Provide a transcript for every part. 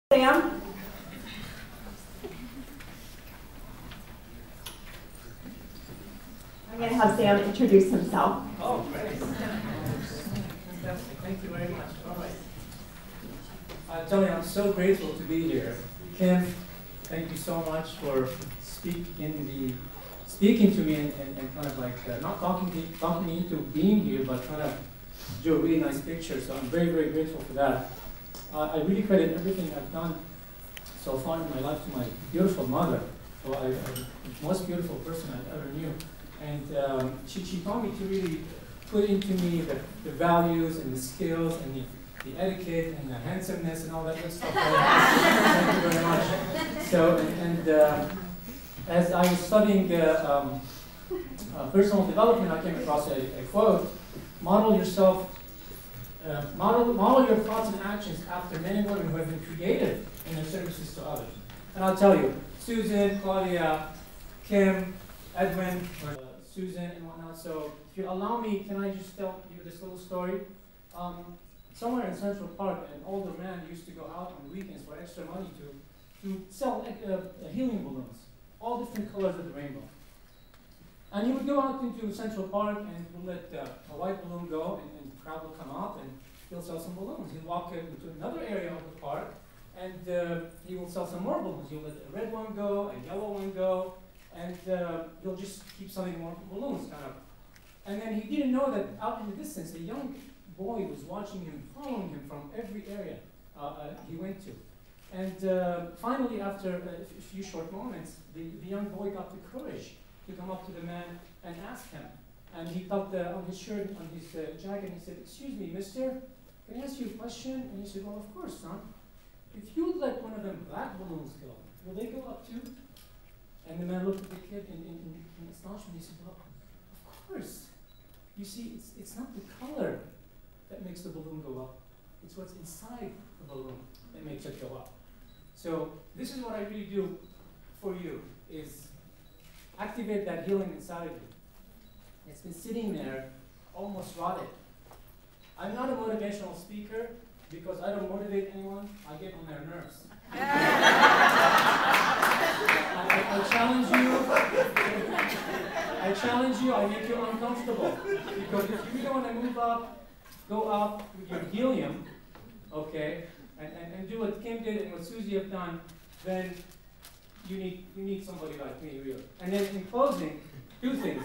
Sam? I'm going to have Sam introduce himself. Oh, great. Fantastic. Thank you very much. All right. Tony, I'm so grateful to be here. Kim, thank you so much for speaking to me and kind of like not talking me into being here, but trying to do a really nice picture. So I'm very, very grateful for that. I really credit everything I've done so far in my life to my beautiful mother, who the most beautiful person I ever knew. And she taught me to really put into me the values and the skills and the etiquette and the handsomeness and all that good stuff. Thank you very much. So, as I was studying personal development, I came across a quote: model your thoughts and actions after men and women who have been creative in their services to others. And I'll tell you, Susan, Claudia, Kim, Edwin, Susan, and whatnot. So if you allow me, can I just tell you this little story? Somewhere in Central Park, an older man used to go out on weekends for extra money to sell helium balloons, all different colors of the rainbow. And he would go out into Central Park and he'll let a white balloon go, and the crowd will come up and he'll sell some balloons. He'll walk into another area of the park and he will sell some more balloons. He'll let a red one go, a yellow one go, and he'll just keep selling more balloons, kind of. And then he didn't know that out in the distance, a young boy was watching him, following him from every area he went to. And finally, after a few short moments, the young boy got the courage to come up to the man and ask him. And he tugged on his shirt, on his jacket, and he said, "Excuse me, mister, can I ask you a question?" And he said, "Well, of course, son. If you would let one of them black balloons go, will they go up too?" And the man looked at the kid in astonishment. He said, "Well, of course. You see, it's not the color that makes the balloon go up. It's what's inside the balloon that makes it go up." So this is what I really do for you, is activate that healing inside of you. It's been sitting there, almost rotted. I'm not a motivational speaker because I don't motivate anyone. I get on their nerves. I challenge you, I make you uncomfortable. Because if you don't want to move up, go up with your helium, okay, and do what Kim did and what Susie have done, then you need somebody like me, really. And then in closing, two things.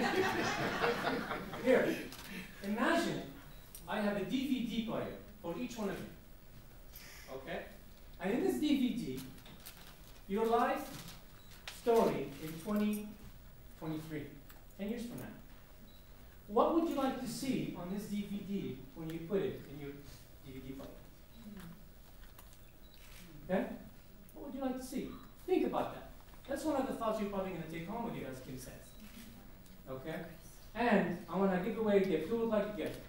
Here, imagine I have a DVD player for each one of you, okay? And in this DVD, your life story in 2023, 10 years from now. What would you like to see on this DVD when you put it in your DVD player? Okay? What would you like to see? Think about that. That's one of the thoughts you're probably going to take home with you, as Kim says. Okay? And I want to give away a gift. Who would like a gift?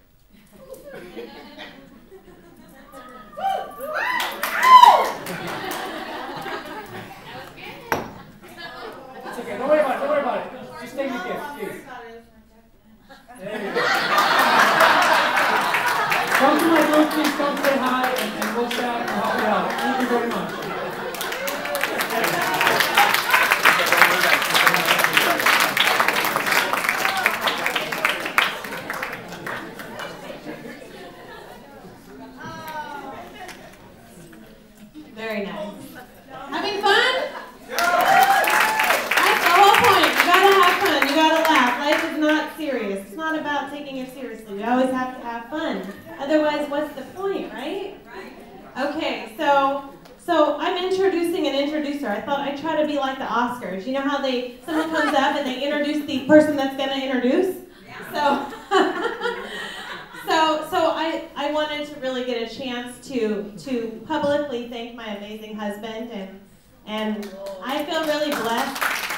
It's okay. Don't worry about it. Don't worry about it. Just take the gift, please. There you go. Come to my booth, please. Come say hi, and we'll chat and help you out. Thank you very much. Very nice. Having fun? That's the whole point. You gotta have fun. You gotta laugh. Life is not serious. It's not about taking it seriously. We always have to have fun. Otherwise, what's the point, right? Okay, so I'm introducing an introducer. I thought I'd try to be like the Oscars. You know how someone comes up and they introduce the person that's gonna introduce? So I wanted to really get a chance to publicly thank my amazing husband, and I feel really blessed.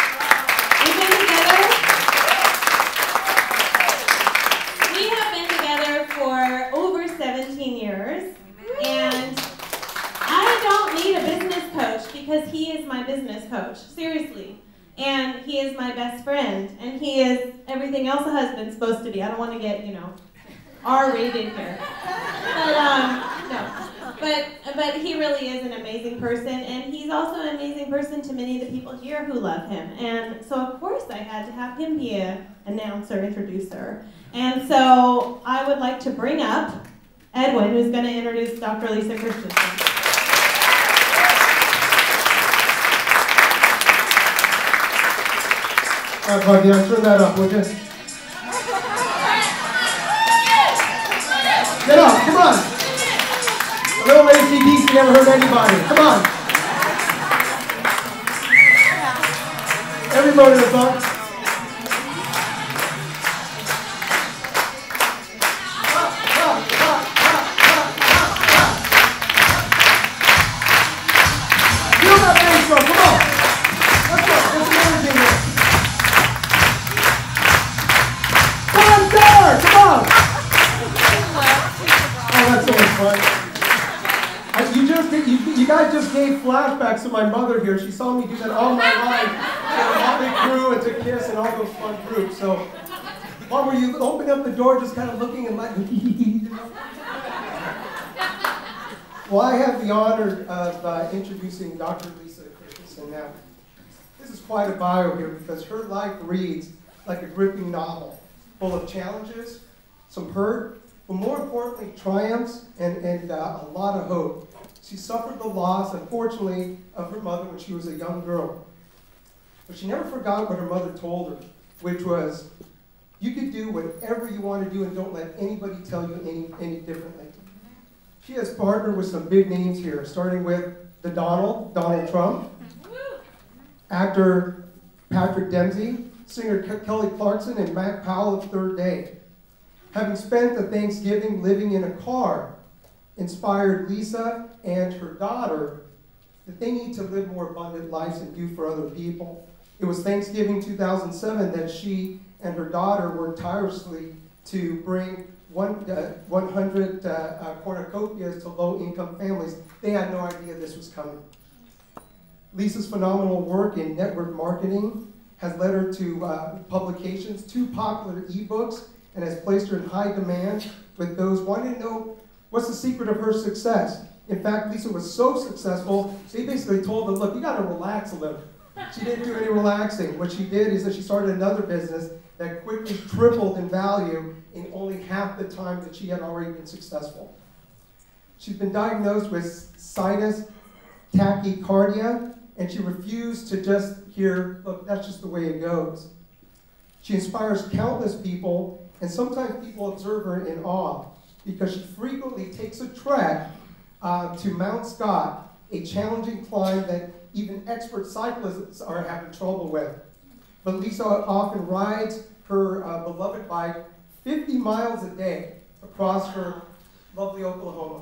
We have been together for over 17 years, and I don't need a business coach because he is my business coach, seriously. And he is my best friend, and he is everything else a husband's supposed to be. I don't want to get, R-rated here. But, no. But he really is an amazing person, and he's also an amazing person to many of the people here who love him. And so, of course, I had to have him be an announcer, introducer. And so I would like to bring up Edwin, who's going to introduce Dr. Lisa Christiansen. All right, Claudia, turn that up, would you? Get up, come on. A little ACDC never hurt anybody. Come on. Everybody in the front. Feel that bass drum, come on. Let's go, there's some energy in there. Come on! Oh, that's so much fun. You guys just gave flashbacks to my mother here. She saw me do that all my life. To Crew and to Kiss and all those fun groups. So, Mom, were you opening up the door just kind of looking and like, you know? Well, I have the honor of introducing Dr. Lisa Christiansen now. This is quite a bio here because her life reads like a gripping novel, full of challenges, some hurt, but more importantly, triumphs and a lot of hope. She suffered the loss, unfortunately, of her mother when she was a young girl. But she never forgot what her mother told her, which was, you can do whatever you want to do and don't let anybody tell you any differently. She has partnered with some big names here, starting with the Donald Trump, actor Patrick Dempsey, singer Kelly Clarkson, and Mac Powell of Third Day. Having spent the Thanksgiving living in a car, inspired Lisa and her daughter that they need to live more abundant lives and do for other people. It was Thanksgiving 2007 that she and her daughter worked tirelessly to bring 100 cornucopias to low-income families. They had no idea this was coming. Lisa's phenomenal work in network marketing has led her to publications, 2 popular ebooks, and has placed her in high demand with those wanting to know what's the secret of her success. In fact, Lisa was so successful, they basically told her, look, you gotta relax a little. She didn't do any relaxing. What she did is that she started another business that quickly tripled in value in only half the time that she had already been successful. She's been diagnosed with sinus tachycardia, and she refused to just hear, look, that's just the way it goes. She inspires countless people, and sometimes people observe her in awe because she frequently takes a trek to Mount Scott, a challenging climb that even expert cyclists are having trouble with. But Lisa often rides her beloved bike 50 miles a day across her lovely Oklahoma.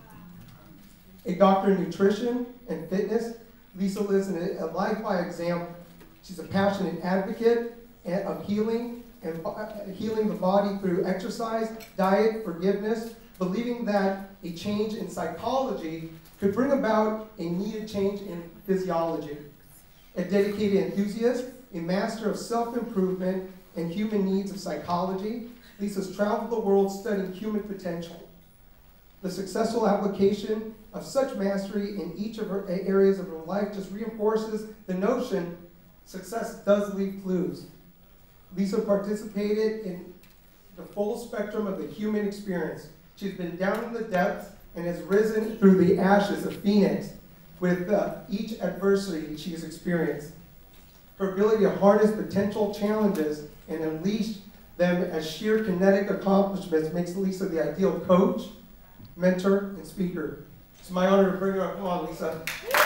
A doctor in nutrition and fitness, Lisa lives in a life by example. She's a passionate advocate of healing and healing the body through exercise, diet, forgiveness, believing that a change in psychology could bring about a needed change in physiology. A dedicated enthusiast, a master of self-improvement and human needs of psychology, Lisa's traveled the world studying human potential. The successful application of such mastery in each of her areas of her life just reinforces the notion success does leave clues. Lisa participated in the full spectrum of the human experience. She's been down in the depths and has risen through the ashes of Phoenix with each adversity she has experienced. Her ability to harness potential challenges and unleash them as sheer kinetic accomplishments makes Lisa the ideal coach, mentor, and speaker. It's my honor to bring her up. Come on, Lisa.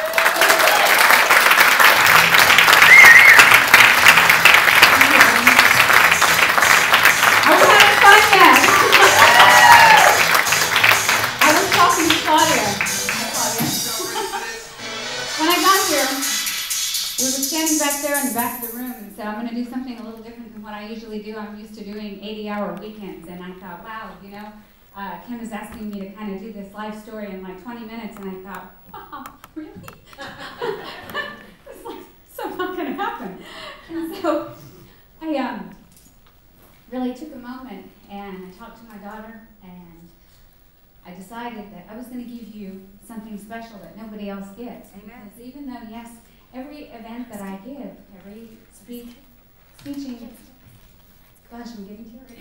When I got here, we were standing back there in the back of the room and said, I'm going to do something a little different than what I usually do. I'm used to doing 80-hour weekends. And I thought, wow, you know, Kim is asking me to kind of do this life story in like 20 minutes. And I thought, wow, really? It's like, so not going to happen. And so I really took a moment and I talked to my daughter and I decided that I was going to give you something special that nobody else gets. Amen. Because even though, yes, every event that I give, every speeching, gosh, I'm getting teary.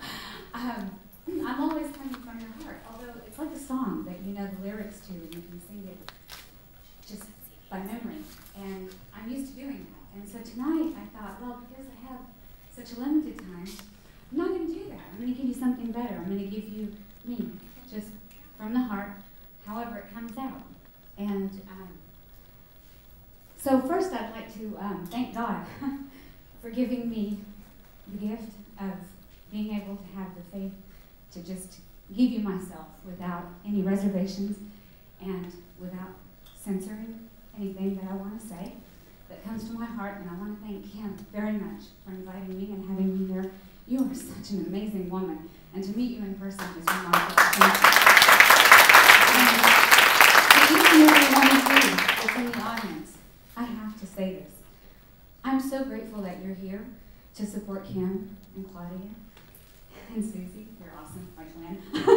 I'm always coming from your heart. Although it's like a song that you know the lyrics to and you can sing it just by memory. And I'm used to doing that. And so tonight I thought, well, because I have such a limited time, I'm not going to do that. I'm going to give you something better. I'm going to give you me, just from the heart, however it comes out. And so first I'd like to thank God for giving me the gift of being able to have the faith to just give you myself without any reservations and without censoring anything that I want to say that comes to my heart. And I want to thank him very much for inviting me and having me here. You are such an amazing woman, and to meet you in person is remarkable. Thank you. And to each and every one of you that's in the audience, I have to say this. I'm so grateful that you're here to support Kim and Claudia and Susie. You're awesome, my twin.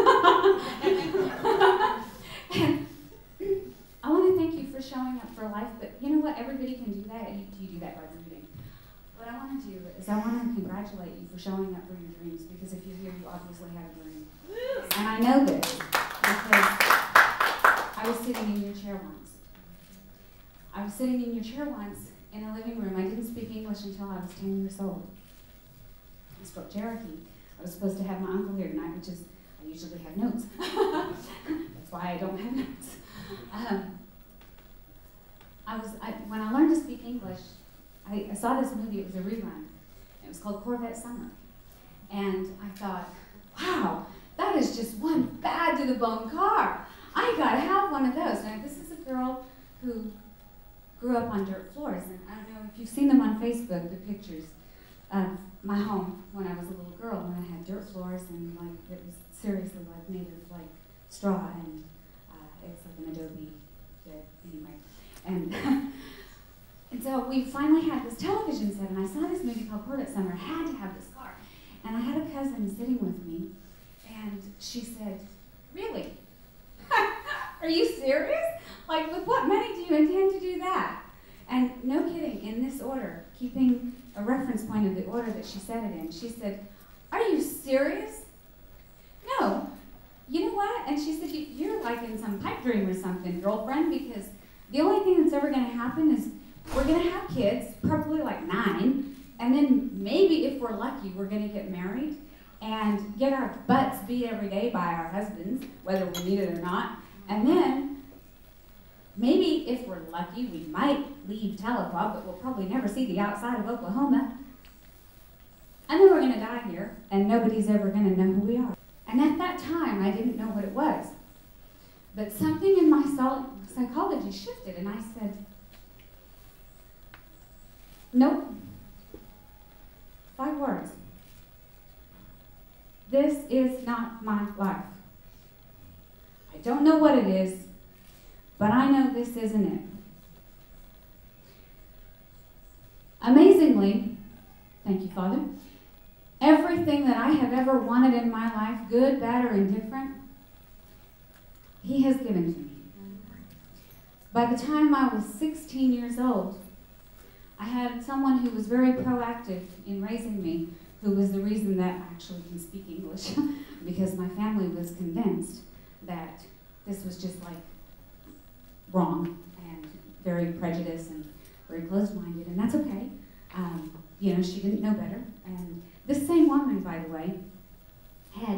And I want to thank you for showing up for life, but you know what? Everybody can do that. You do that by reading. What I want to do is I want to congratulate you for showing up for your dreams, because if you're here, you obviously have a dream. And I know this because I was sitting in your chair once. I was sitting in your chair once in a living room. I didn't speak English until I was 10 years old. I spoke Cherokee. I was supposed to have my uncle here tonight, which is, I usually have notes. That's why I don't have notes. When I learned to speak English, I saw this movie. It was a rerun. It was called Corvette Summer. And I thought, wow, that is just one bad to the bone car. I gotta have one of those. Now, this is a girl who grew up on dirt floors. And I don't know if you've seen them on Facebook, the pictures of my home when I was a little girl, when I had dirt floors and like it was seriously like made of like straw, and it's like an adobe anyway. And and so we finally had this television set, and I saw this movie called Corvette Summer. I had to have this car. And I had a cousin sitting with me, and she said, really? Are you serious? Like, with what money do you intend to do that? And no kidding, in this order, keeping a reference point of the order that she said it in, she said, are you serious? No. You know what? And she said, you're like in some pipe dream or something, girlfriend, because the only thing that's ever going to happen is we're going to have kids, probably like 9, and then maybe if we're lucky, we're going to get married and get our butts beat every day by our husbands, whether we need it or not. And then maybe if we're lucky, we might leave Telequa, but we'll probably never see the outside of Oklahoma. And then we're going to die here, and nobody's ever going to know who we are. And at that time, I didn't know what it was. But something in my psychology shifted, and I said, nope. 5 words. This is not my life. I don't know what it is, but I know this isn't it. Amazingly, thank you, Father, everything that I have ever wanted in my life, good, bad, or indifferent, He has given to me. By the time I was 16 years old, I had someone who was very proactive in raising me, who was the reason that I actually can speak English, because my family was convinced that this was just like wrong and very prejudiced and very closed-minded, and that's okay. You know, she didn't know better. And this same woman, by the way, had,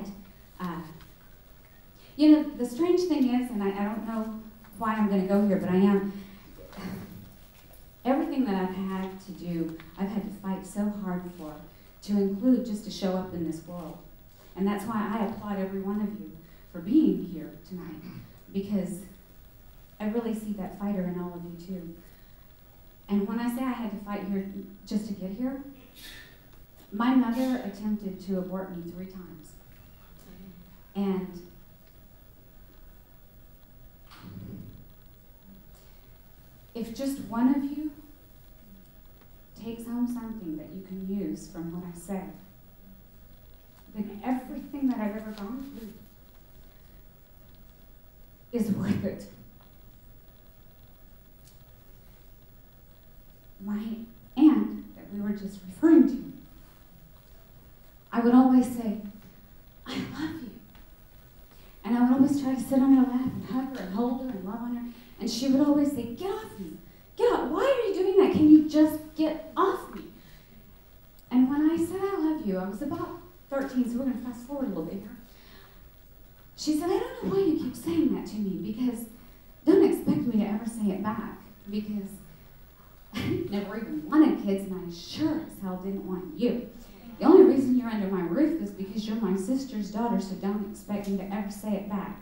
you know, the strange thing is, and I don't know why I'm going to go here, but I am, everything that I've had to do, I've had to fight so hard for, to include just to show up in this world. And that's why I applaud every one of you for being here tonight, because I really see that fighter in all of you too. And when I say I had to fight here just to get here, my mother attempted to abort me 3 times. And if just one of you takes home something that you can use from what I said, then everything that I've ever gone through is worth it. My aunt that we were just referring to, I would always say, I love you. And I would always try to sit on her lap and hug her and hold her and love on her. And she would always say, get off me. Get off. Why are you doing that? Can you just get off me? And when I said I love you, I was about 13, so we're going to fast forward a little bit here. She said, I don't know why you keep saying that to me, because don't expect me to ever say it back, because I never even wanted kids, and I sure as hell didn't want you. The only reason you're under my roof is because you're my sister's daughter, so don't expect me to ever say it back.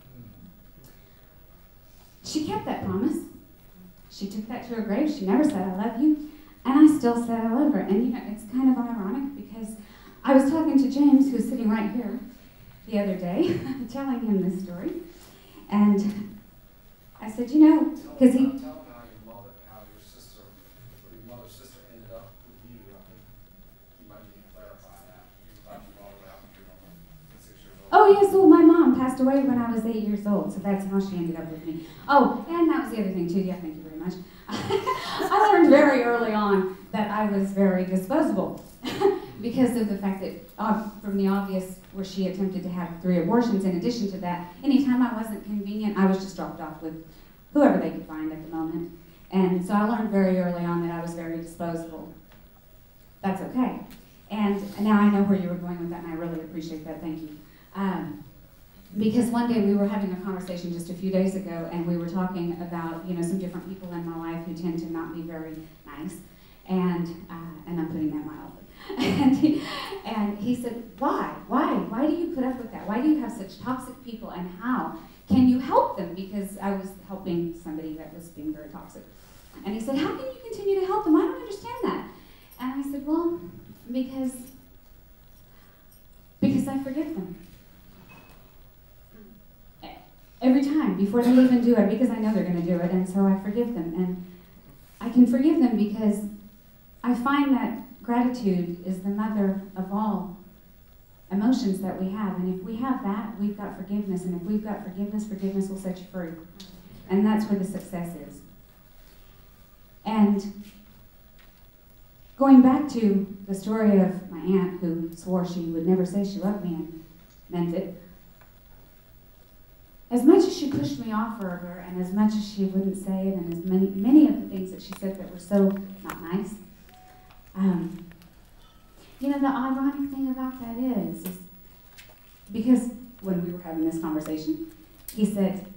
She kept that promise. She took that to her grave. She never said, I love you. And I still said I love her. And you know, it's kind of ironic because I was talking to James, who's sitting right here, the other day, telling him this story. And I said, you know, because he... Tell him how your sister, or your mother's sister ended up with you. I think you might need to clarify that. You thought you brought it out when you were 6 years old. Oh, yes, well, my mom passed away when I was 8 years old, so that's how she ended up with me. Oh, and that was the other thing, too. Yeah, thank you very much. I learned very early on that I was very disposable because of the fact that, from the obvious, where she attempted to have 3 abortions. In addition to that, anytime I wasn't convenient, I was just dropped off with whoever they could find at the moment. And so I learned very early on that I was very disposable. That's okay. And now I know where you were going with that, and I really appreciate that. Thank you. Because one day we were having a conversation just a few days ago, and we were talking about, you know, some different people in my life who tend to not be very nice, and I'm putting that mildly. and he said, why do you put up with that? Why do you have such toxic people, and how can you help them? Because I was helping somebody that was being very toxic. And he said, how can you continue to help them? I don't understand that. And I said, well, because I forgive them. Every time, before they even do it, because I know they're going to do it, and so I forgive them. And I can forgive them because I find that gratitude is the mother of all emotions that we have. And if we have that, we've got forgiveness. And if we've got forgiveness, forgiveness will set you free. And that's where the success is. And going back to the story of my aunt who swore she would never say she loved me and meant it, as much as she pushed me off of her, and as much as she wouldn't say it, and as many of the things that she said that were so not nice, you know, the ironic thing about that is because when we were having this conversation, he said,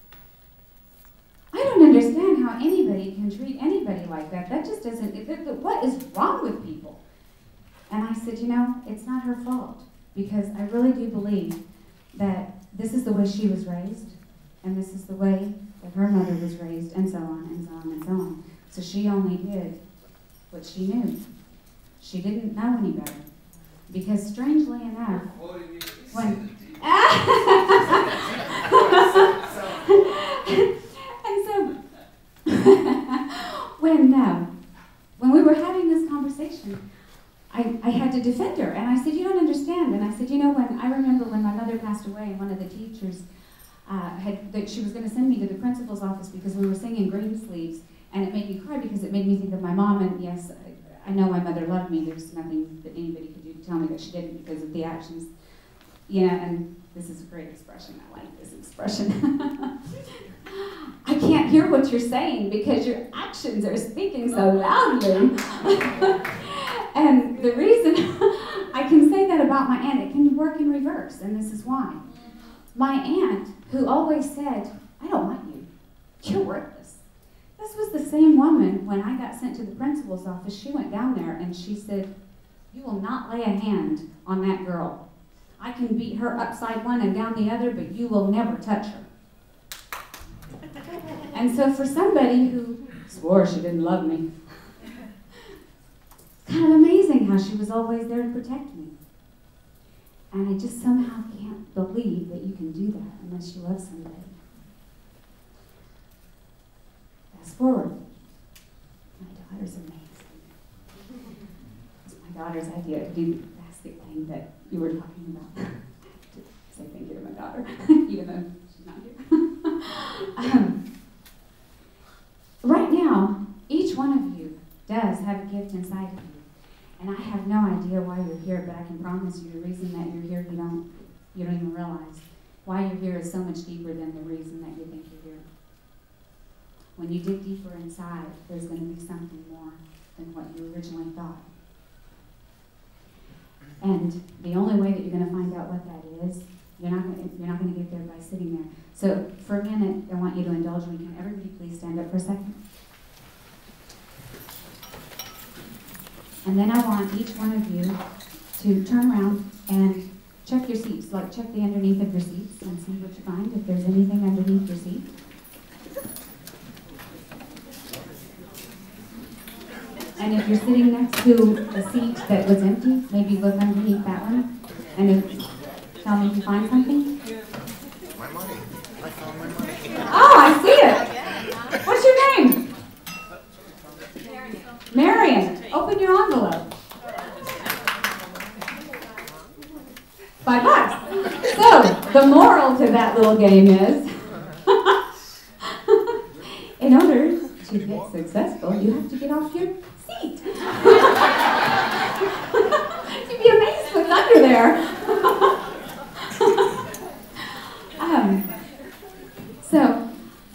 I don't understand how anybody can treat anybody like that. That just doesn't, what is wrong with people? And I said, you know, it's not her fault, because I really do believe that this is the way she was raised, and this is the way that her mother was raised, and so on, and so on, and so on. So she only did what she knew. She didn't know any better. Because strangely enough, when... and so, when we were having this conversation, I had to defend her, and I said, you don't understand. And I said, you know, I remember when my mother passed away, and one of the teachers she was going to send me to the principal's office because we were singing Greensleeves, and it made me cry because it made me think of my mom. And yes, I know my mother loved me. There's nothing that anybody could do to tell me that she didn't because of the actions. You know, and this is a great expression. I like this expression. I can't hear what you're saying because your actions are speaking so loudly. And the reason I can say that about my aunt, it can work in reverse, and this is why. My aunt, who always said, I don't want you, you're worthless. This was the same woman when I got sent to the principal's office. She went down there and she said, you will not lay a hand on that girl. I can beat her upside one and down the other, but you will never touch her. And so for somebody who swore she didn't love me, it's kind of amazing how she was always there to protect me. And I just somehow can't believe that you can do that unless you love somebody. Fast forward. My daughter's amazing. It's my daughter's idea to do the basket thing that you were talking about. I have to say thank you to my daughter, even though she's not here. now, each one of you does have a gift inside of you. And I have no idea why you're here, but I can promise you the reason that you're here, you don't even realize. Why you're here is so much deeper than the reason that you think you're here. When you dig deeper inside, there's going to be something more than what you originally thought. And the only way that you're going to find out what that is, you're not going to get there by sitting there. So for a minute, I want you to indulge me. Can everybody please stand up for a second? And then I want each one of you to turn around and check your seats, like check the underneath of your seats and see what you find, if there's anything underneath your seat. And if you're sitting next to a seat that was empty, maybe look underneath that one and tell me if you find something. My money. I found my money. Oh, I see it. What's your name? Marion. Open your envelope. $5. So, the moral to that little game is, in order to get successful, you have to get off your seat. You'd be amazed what's under there. So,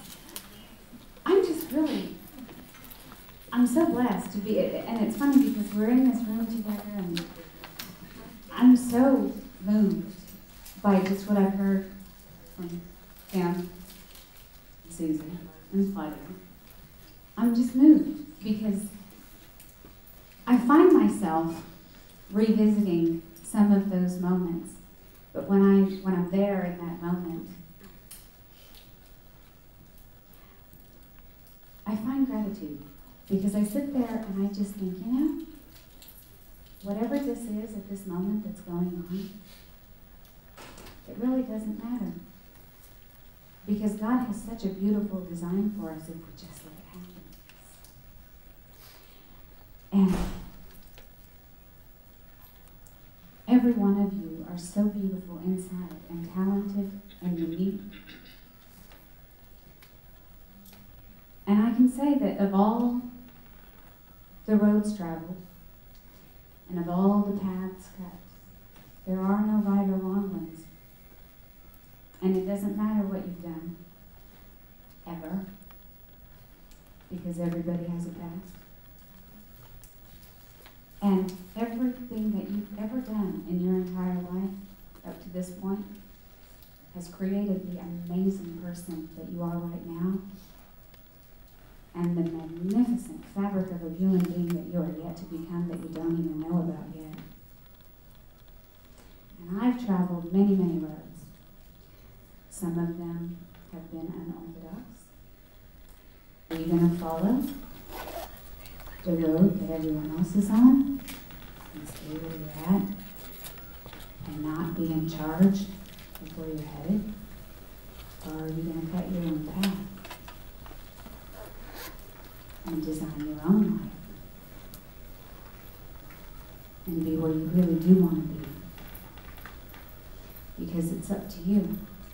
I'm so blessed to be, and it's funny because we're in this room together and I'm so moved by just what I've heard from Cam, Susan, and Claudia. I'm just moved because I find myself revisiting some of those moments. But when I'm there in that moment, I find gratitude because I sit there and I just think, you know, whatever this is at this moment that's going on, it really doesn't matter. Because God has such a beautiful design for us if we just let it happen. And every one of you are so beautiful inside and talented and unique. And I can say that of all the roads traveled and of all the paths cut, there are no right or wrong ones. And it doesn't matter what you've done, ever, because everybody has a past. And everything that you've ever done in your entire life up to this point has created the amazing person that you are right now and the magnificent fabric of a human being that you are yet to become that you don't even know about yet. And I've traveled many, many roads. Some of them have been unorthodox. Are you going to follow the road that everyone else is on and stay where you're at and not be in charge of where you're headed? Or are you going to cut your own path and design your own life and be where you really do want to be? Because it's up to you.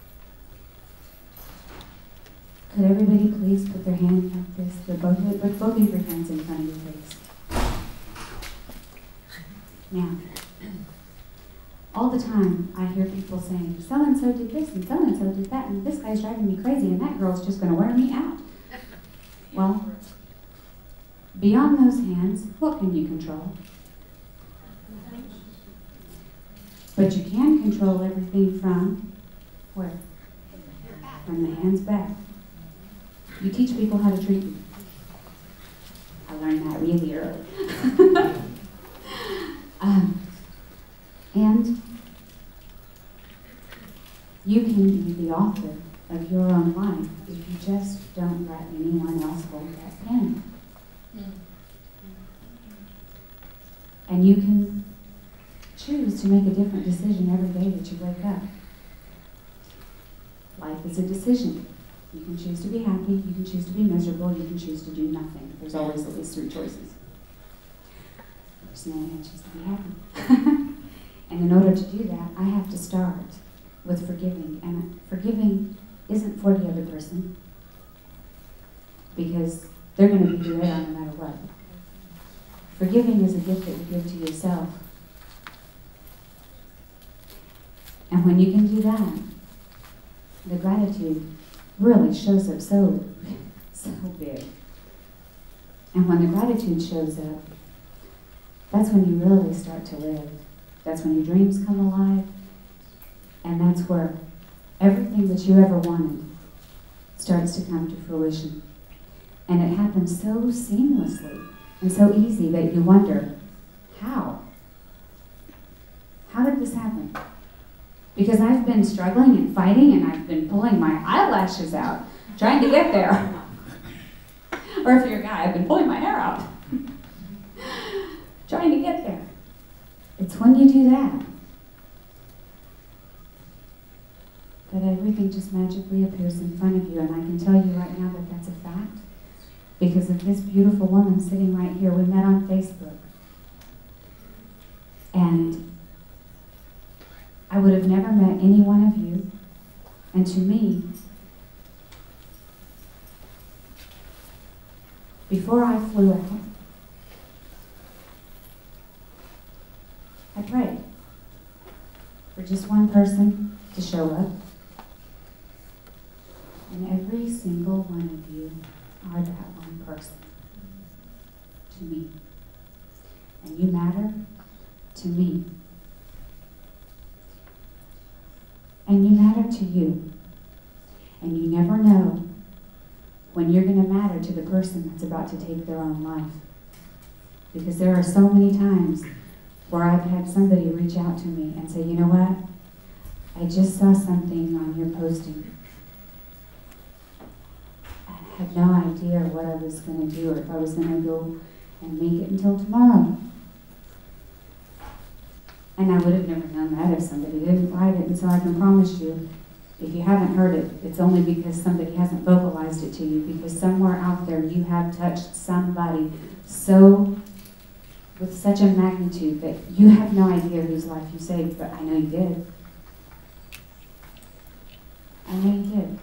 Could everybody please put their hand like this? Put both of your hands in front of your face. Now, all the time I hear people saying, so-and-so did this and so-and-so did that and this guy's driving me crazy and that girl's just going to wear me out. Well, beyond those hands, what can you control? But you can control everything from where? From the hands back. You teach people how to treat you. I learned that really early. And you can be the author of your own life if you just don't let anyone else hold that pen. And you can choose to make a different decision every day that you wake up. Life is a decision. You can choose to be happy, you can choose to be miserable, you can choose to do nothing. There's always at least 3 choices. Personally, I choose to be happy. And in order to do that, I have to start with forgiving. And forgiving isn't for the other person, because they're going to be there no matter what. Forgiving is a gift that you give to yourself. And when you can do that, the gratitude really shows up so big. And when the gratitude shows up, that's when you really start to live. That's when your dreams come alive. And that's where everything that you ever wanted starts to come to fruition. And it happens so seamlessly and so easy that you wonder, how? How did this happen? Because I've been struggling and fighting, and I've been pulling my eyelashes out, trying to get there. Or if you're a guy, I've been pulling my hair out, trying to get there. It's when you do that that everything just magically appears in front of you. And I can tell you right now that that's a fact because of this beautiful woman sitting right here. We met on Facebook. And I would have never met any one of you. And to me, before I flew out, I prayed for just one person to show up. And every single one of you are that one person to me. And you matter to me. And you matter to you. And you never know when you're going to matter to the person that's about to take their own life. Because there are so many times where I've had somebody reach out to me and say, you know what? I just saw something on your posting. I had no idea what I was going to do or if I was going to go and make it until tomorrow. And I would have never known that if somebody didn't write it. And so I can promise you, if you haven't heard it, it's only because somebody hasn't vocalized it to you, because somewhere out there you have touched somebody so with such a magnitude that you have no idea whose life you saved, but I know you did. I know you did.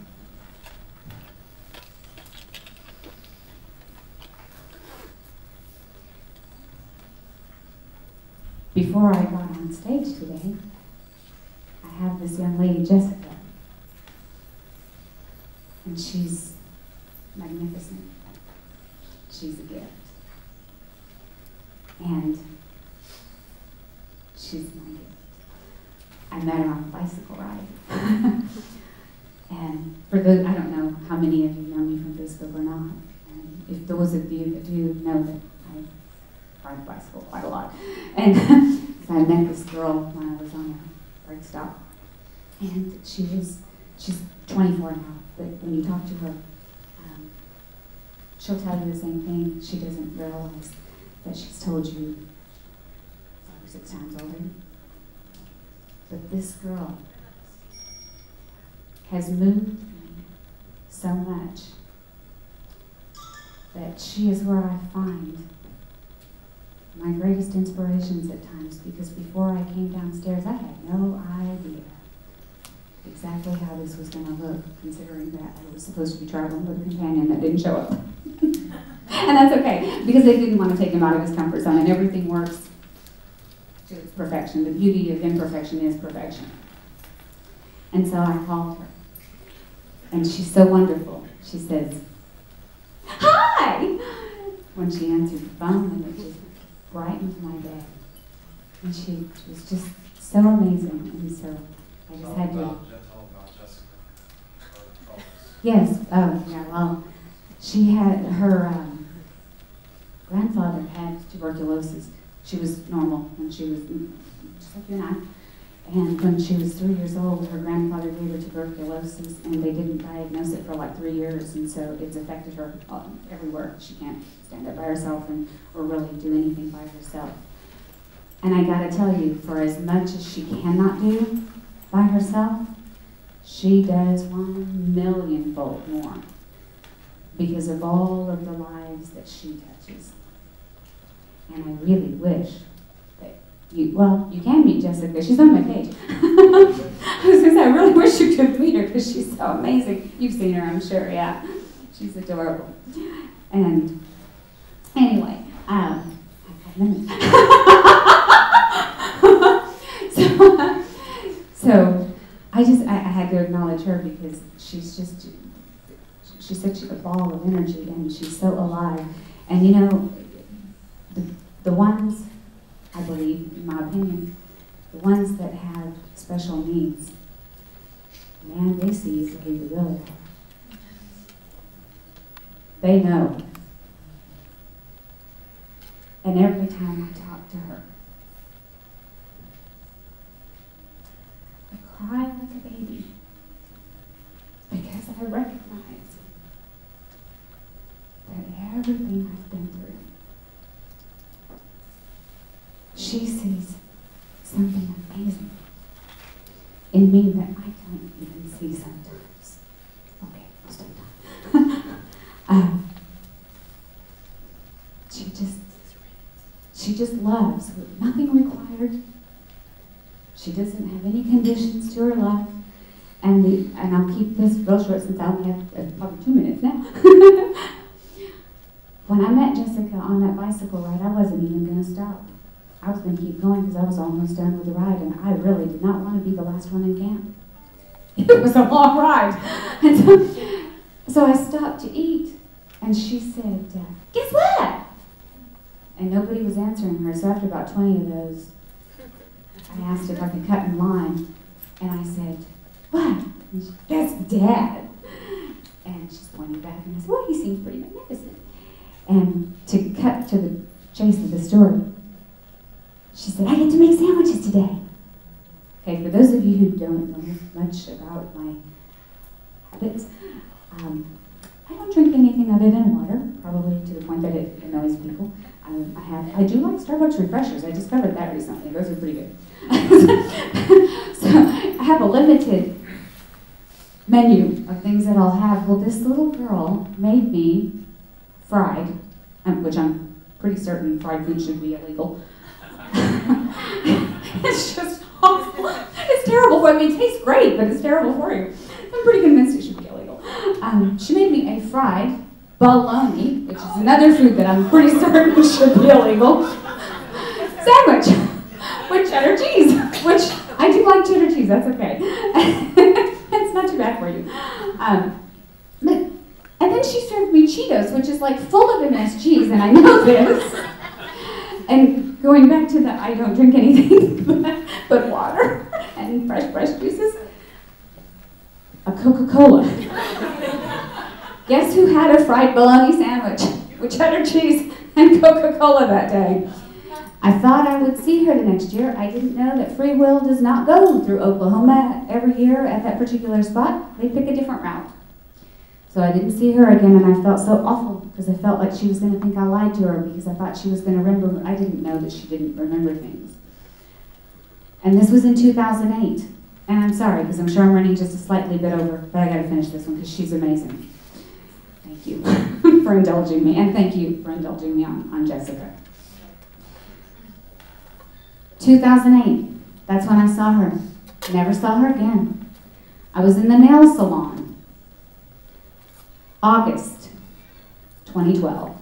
Before I got on stage today, I have this young lady, Jessica, and she's magnificent. She's a gift. And she's my gift. I met her on a bicycle ride. And for those, I don't know how many of you know me from Facebook or not. And if those of you that do know that I ride a bicycle quite a lot. And so I met this girl when I was on a break stop. And she's 24 now, but when you talk to her, she'll tell you the same thing. She doesn't realize that she's told you 5 or 6 times already. But this girl has moved me so much that she is where I find my greatest inspirations at times, because before I came downstairs, I had no idea exactly how this was going to look, considering that I was supposed to be traveling with a companion that didn't show up. And that's okay, because they didn't want to take him out of his comfort zone, and everything works to its perfection. The beauty of imperfection is perfection. And so I called her, and she's so wonderful. She says, "Hi!" when she answered the phone, and it just brightened my day. And she was just so amazing, and so I just had to... Yes, oh, yeah, well, she had, her grandfather had tuberculosis. She was normal when she was, just like you and I. And when she was 3 years old, her grandfather gave her tuberculosis, and they didn't diagnose it for like 3 years, and so it's affected her everywhere. She can't stand up by herself or really do anything by herself. And I gotta tell you, for as much as she cannot do by herself, she does 1,000,000-fold more because of all of the lives that she touches. And I really wish that you can meet Jessica. She's on my page. I really wish you could meet her because she's so amazing. You've seen her, I'm sure, yeah. She's adorable. And anyway, so I had to acknowledge her because she's such a ball of energy and she's so alive. And you know, the ones, I believe, in my opinion, the ones that have special needs, man, they see you for who you really are. They know. And every time I talk to her, I cry like a baby because I recognize that everything I've been through, she sees something amazing in me that I don't even see sometimes. Okay, I'll stop talking. She just loves with nothing required. She doesn't have any conditions to her life. And I'll keep this real short since I only have probably 2 minutes now. When I met Jessica on that bicycle ride, I wasn't even going to stop. I was going to keep going because I was almost done with the ride, and I really did not want to be the last one in camp. It was a long ride. And so I stopped to eat, and she said, guess what? And nobody was answering her, so after about 20 of those, I asked if I could cut in line, and I said, what? And she, that's Dad. And she's pointing back, and I said, well, he seems pretty magnificent. And to cut to the chase of the story, she said, I get to make sandwiches today. Okay, for those of you who don't know much about my habits, I don't drink anything other than water, probably to the point that it annoys people. I do like Starbucks refreshers. I discovered that recently. Those are pretty good. So I have a limited menu of things that I'll have. Well, this little girl made me fried, which I'm pretty certain fried food should be illegal. It's just awful. It's terrible for me. It tastes great, but it's terrible for you. I'm pretty convinced it should be illegal. She made me a fried bologna, which is another food that I'm pretty certain should be illegal, sandwich with cheddar cheese, which I do like cheddar cheese, that's okay. It's not too bad for you. And then she served me Cheetos, which is like full of MSGs, and I know this. And going back to the I don't drink anything but water and fresh juices, a Coca-Cola. Guess who had a fried bologna sandwich with cheddar cheese and Coca-Cola that day? I thought I would see her the next year. I didn't know that free will does not go through Oklahoma every year at that particular spot. They pick a different route. So I didn't see her again, and I felt so awful because I felt like she was going to think I lied to her because I thought she was going to remember. I didn't know that she didn't remember things. And this was in 2008. And I'm sorry because I'm sure I'm running just a slightly bit over, but I got to finish this one because she's amazing. Thank you for indulging me, and thank you for indulging me on Jessica. 2008, that's when I saw her. Never saw her again. I was in the nail salon. August 2012.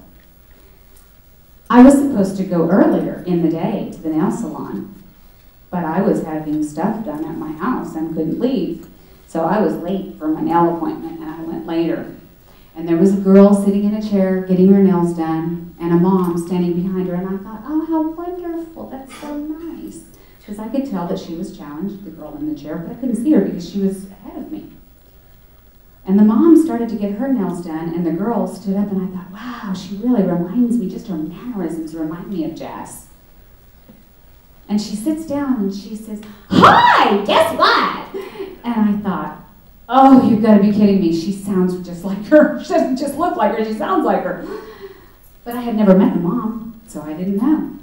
I was supposed to go earlier in the day to the nail salon, but I was having stuff done at my house and couldn't leave. So I was late for my nail appointment, and I went later. And there was a girl sitting in a chair getting her nails done, and a mom standing behind her, and I thought, oh, how wonderful, that's so nice. Because I could tell that she was challenged, the girl in the chair, but I couldn't see her because she was ahead of me. And the mom started to get her nails done, and the girl stood up, and I thought, wow, she really reminds me, just her mannerisms remind me of Jess. And she sits down, and she says, hi, guess what? And I thought, oh, you've got to be kidding me. She sounds just like her. She doesn't just look like her, she sounds like her. But I had never met the mom, so I didn't know.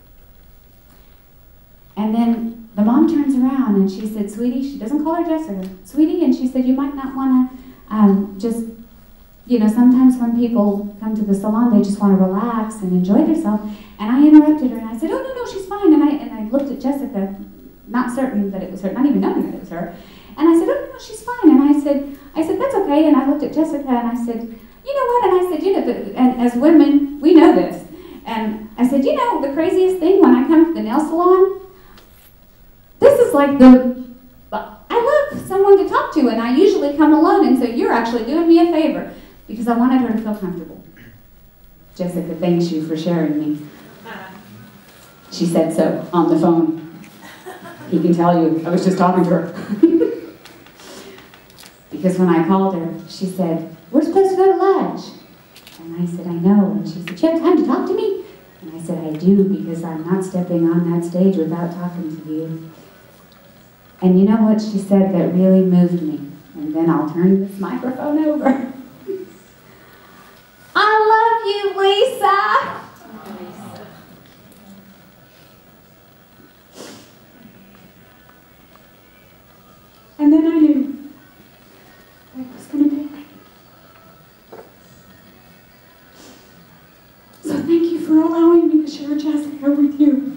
And then the mom turns around and she said, sweetie, she doesn't call her Jessica, sweetie, and she said, you might not want to just, you know, sometimes when people come to the salon, they just want to relax and enjoy themselves. And I interrupted her and I said, oh, no, she's fine. And I looked at Jessica, not certain that it was her, not even knowing that it was her. And I said, oh, no, she's fine. And I said, that's okay. And I looked at Jessica and I said, you know what? And I said, you know, and as women, we know this. And I said, you know, the craziest thing when I come to the nail salon, this is like I love someone to talk to, and I usually come alone, and so you're actually doing me a favor, because I wanted her to feel comfortable. Jessica, thanks you for sharing me. She said so on the phone. He can tell you, I was just talking to her. Because when I called her, she said, we're supposed to go to lunch. And I said, I know. And she said, you have time to talk to me? And I said, I do, because I'm not stepping on that stage without talking to you. And you know what she said that really moved me? And then I'll turn this microphone over. I love you, Lisa. And then I knew it was going to be right. So thank you for allowing me to share Jessica with you.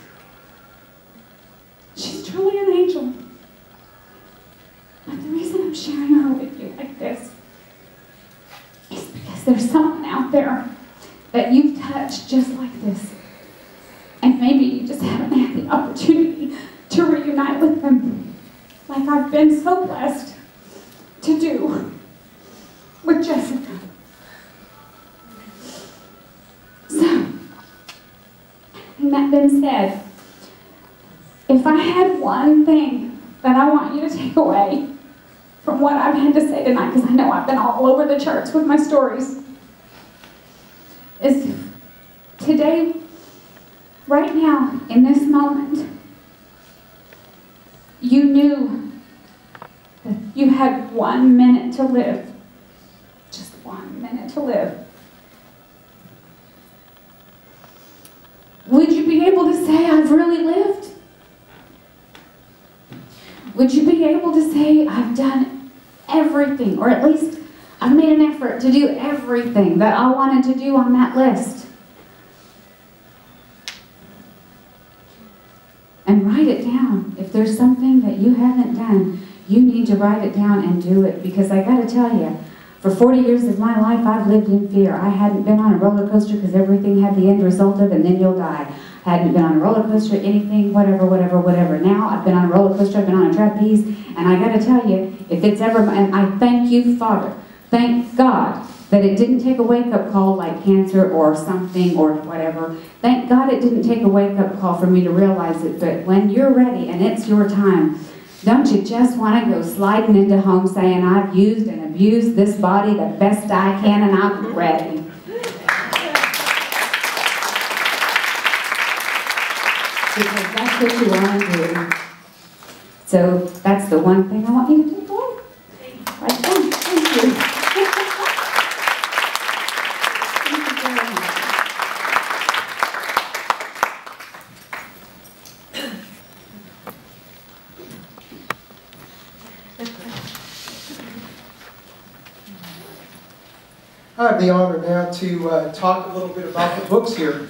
She's truly an angel. But the reason I'm sharing her with you like this is because there's someone out there that you've touched just like this. And maybe you just haven't had the opportunity to reunite with them like I've been so blessed to do with Jessica. So, and that being said, if I had one thing that I want you to take away from what I've had to say tonight, because I know I've been all over the charts with my stories, is today, right now, in this moment, you knew that you had 1 minute to live. Just 1 minute to live. Would you be able to say, I've really lived? Would you be able to say, I've done everything, or at least I've made an effort to do everything that I wanted to do on that list? And write it down. If there's something that you haven't done, you need to write it down and do it. Because I got to tell you, for 40 years of my life, I've lived in fear. I hadn't been on a roller coaster because everything had the end result of, and then you'll die. I hadn't been on a roller coaster, anything, whatever, whatever, whatever. Now I've been on a roller coaster, I've been on a trapeze, and I got to tell you, if it's ever, and I thank you, Father, thank God that it didn't take a wake-up call like cancer or something or whatever. Thank God it didn't take a wake-up call for me to realize it. But when you're ready and it's your time, don't you just want to go sliding into home saying, I've used and abused this body the best I can and I'm ready. Because that's what you want to do. So that's the one thing I want you to take away. Right then. Thank you. I have the honor now to talk a little bit about the books here.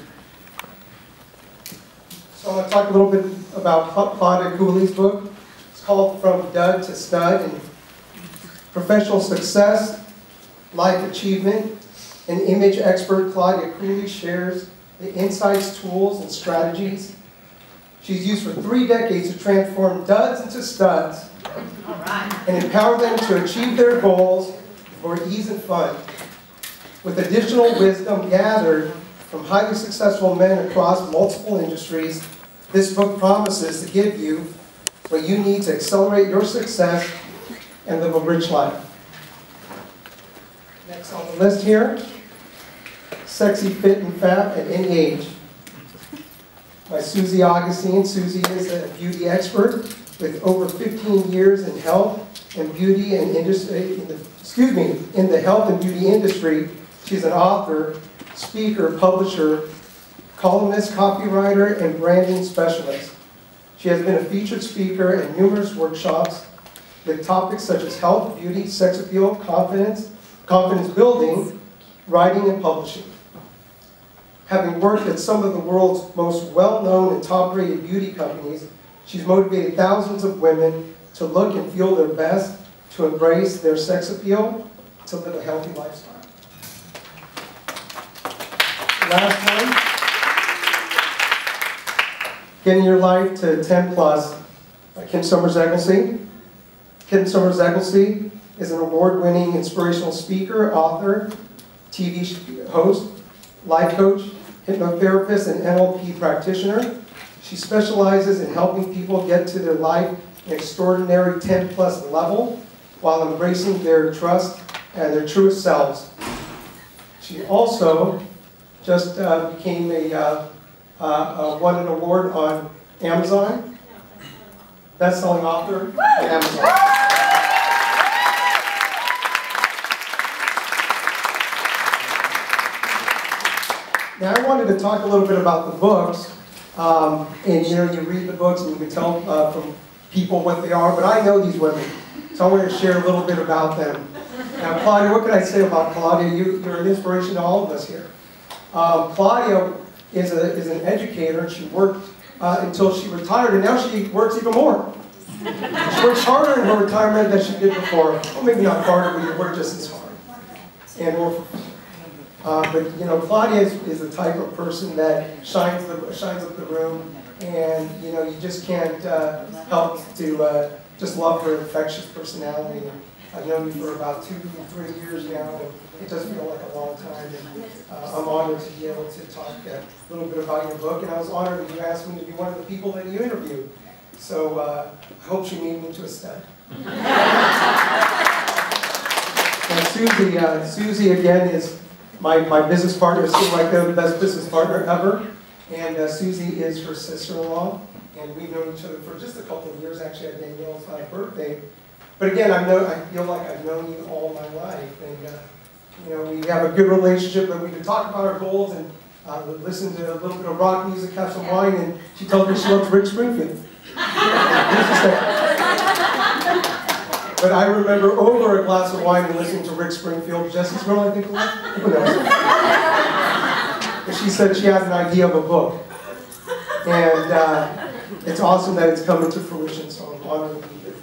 So I want to talk a little bit about Claudia Cooley's book. It's called From Dud to Stud, and professional success, life achievement, and image expert Claudia Cooley shares the insights, tools, and strategies she's used for 3 decades to transform duds into studs and empower them to achieve their goals for ease and fun. With additional wisdom gathered from highly successful men across multiple industries, this book promises to give you what you need to accelerate your success and live a rich life. Next on the list here, Sexy, Fit, and Fat at Any Age, by Susie Augustine. Susie is a beauty expert with over 15 years in health and beauty and industry, in the health and beauty industry. She's an author, speaker, publisher, columnist, copywriter, and branding specialist. She has been a featured speaker at numerous workshops with topics such as health, beauty, sex appeal, confidence building, writing, and publishing. Having worked at some of the world's most well-known and top-rated beauty companies, she's motivated thousands of women to look and feel their best, to embrace their sex appeal, to live a healthy lifestyle. Last one. Getting Your Life to 10 Plus by Kim Summers-Egglesey. Kim Summers-Egglesey is an award-winning inspirational speaker, author, TV host, life coach, hypnotherapist, and NLP practitioner. She specializes in helping people get to their life an extraordinary 10-plus level while embracing their trust and their truest selves. She also just became won an award on Amazon, best-selling author on Amazon. Now I wanted to talk a little bit about the books, and you know, you read the books and you can tell from people what they are, but I know these women, so I want to share a little bit about them. Now Claudia, what can I say about Claudia? You're an inspiration to all of us here. Claudia is an educator, and she worked until she retired, and now she works even more. She works harder in her retirement than she did before. Well, maybe not harder, but you work just as hard. And more. But you know, Claudia is the type of person that shines up the room, and you know, you just can't help to just love her infectious personality. And I've known you for about 2 to 3 years now, and it does feel like a long time. And I'm honored to be able to talk a little bit about your book, and I was honored that you asked me to be one of the people that you interviewed. So I hope she made me into a stud. And Susie again is my business partner. Seems like they're the best business partner ever. And Susie is her sister-in-law, and we've known each other for just a couple of years, actually, at Danielle's birthday. But again, I feel like I've known you all my life, and you know, we have a good relationship, and we can talk about our goals and listen to a little bit of rock music, have some wine, and she told me she loves Rick Springfield. But I remember over a glass of wine and listening to Rick Springfield, Jesse's Girl, I think it was. Who knows? But she said she had an idea of a book. And it's awesome that it's coming to fruition, so I'm honored to be here.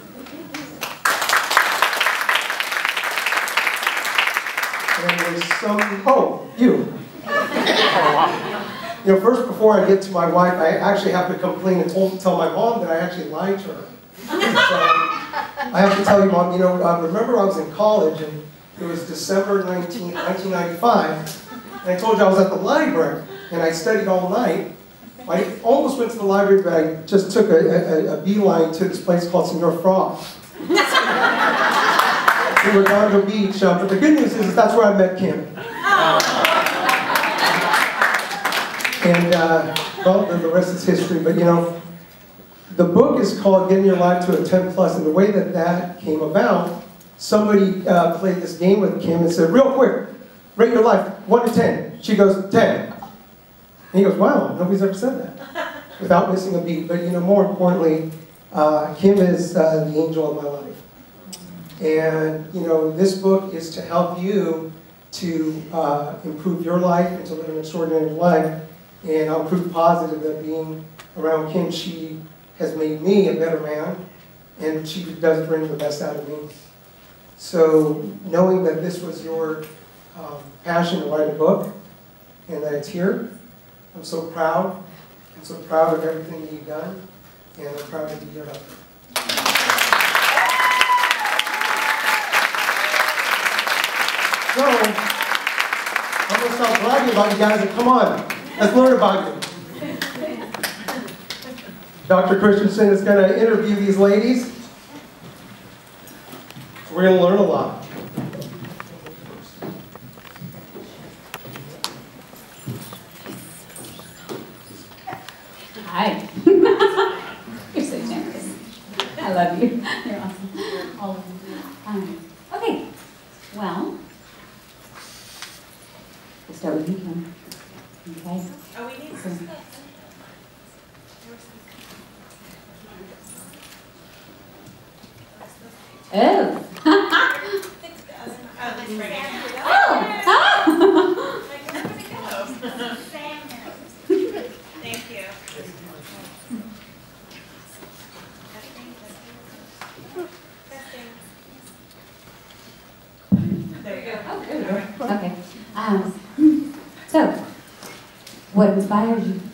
And there's you. You know, first, before I get to my wife, I actually have to complain and tell my mom that I actually lied to her. So, I have to tell you, Mom, you know, remember I was in college, and it was December 1995, and I told you I was at the library, and I studied all night. I almost went to the library, but I just took a beeline to this place called Senor Frog. In Redondo Beach, but the good news is that's where I met Kim. And, well, the rest is history, but you know, the book is called Getting Your Life to a 10 Plus, and the way that came about, somebody played this game with Kim and said, real quick, rate your life, 1 to 10. She goes, 10. And he goes, wow, nobody's ever said that, without missing a beat. But you know, more importantly, Kim is the angel of my life. And you know, this book is to help you to improve your life and to live an extraordinary life. And I'm proof positive that being around Kim, she has made me a better man, and she does bring the best out of me. So knowing that this was your passion to write a book, and that it's here, I'm so proud. I'm so proud of everything that you've done, and I'm proud to be your husband. So, I'm going to start bragging about you guys, and come on, let's learn about you. Dr. Christiansen is going to interview these ladies. So we're going to learn a lot. Hi. You're so generous. I love you. You're awesome. All of you. Okay. Well, we'll start with you, Kim. Okay. Oh, we need So, oh. Thank you. There we go. Oh, there we go. Okay. So, What inspires you?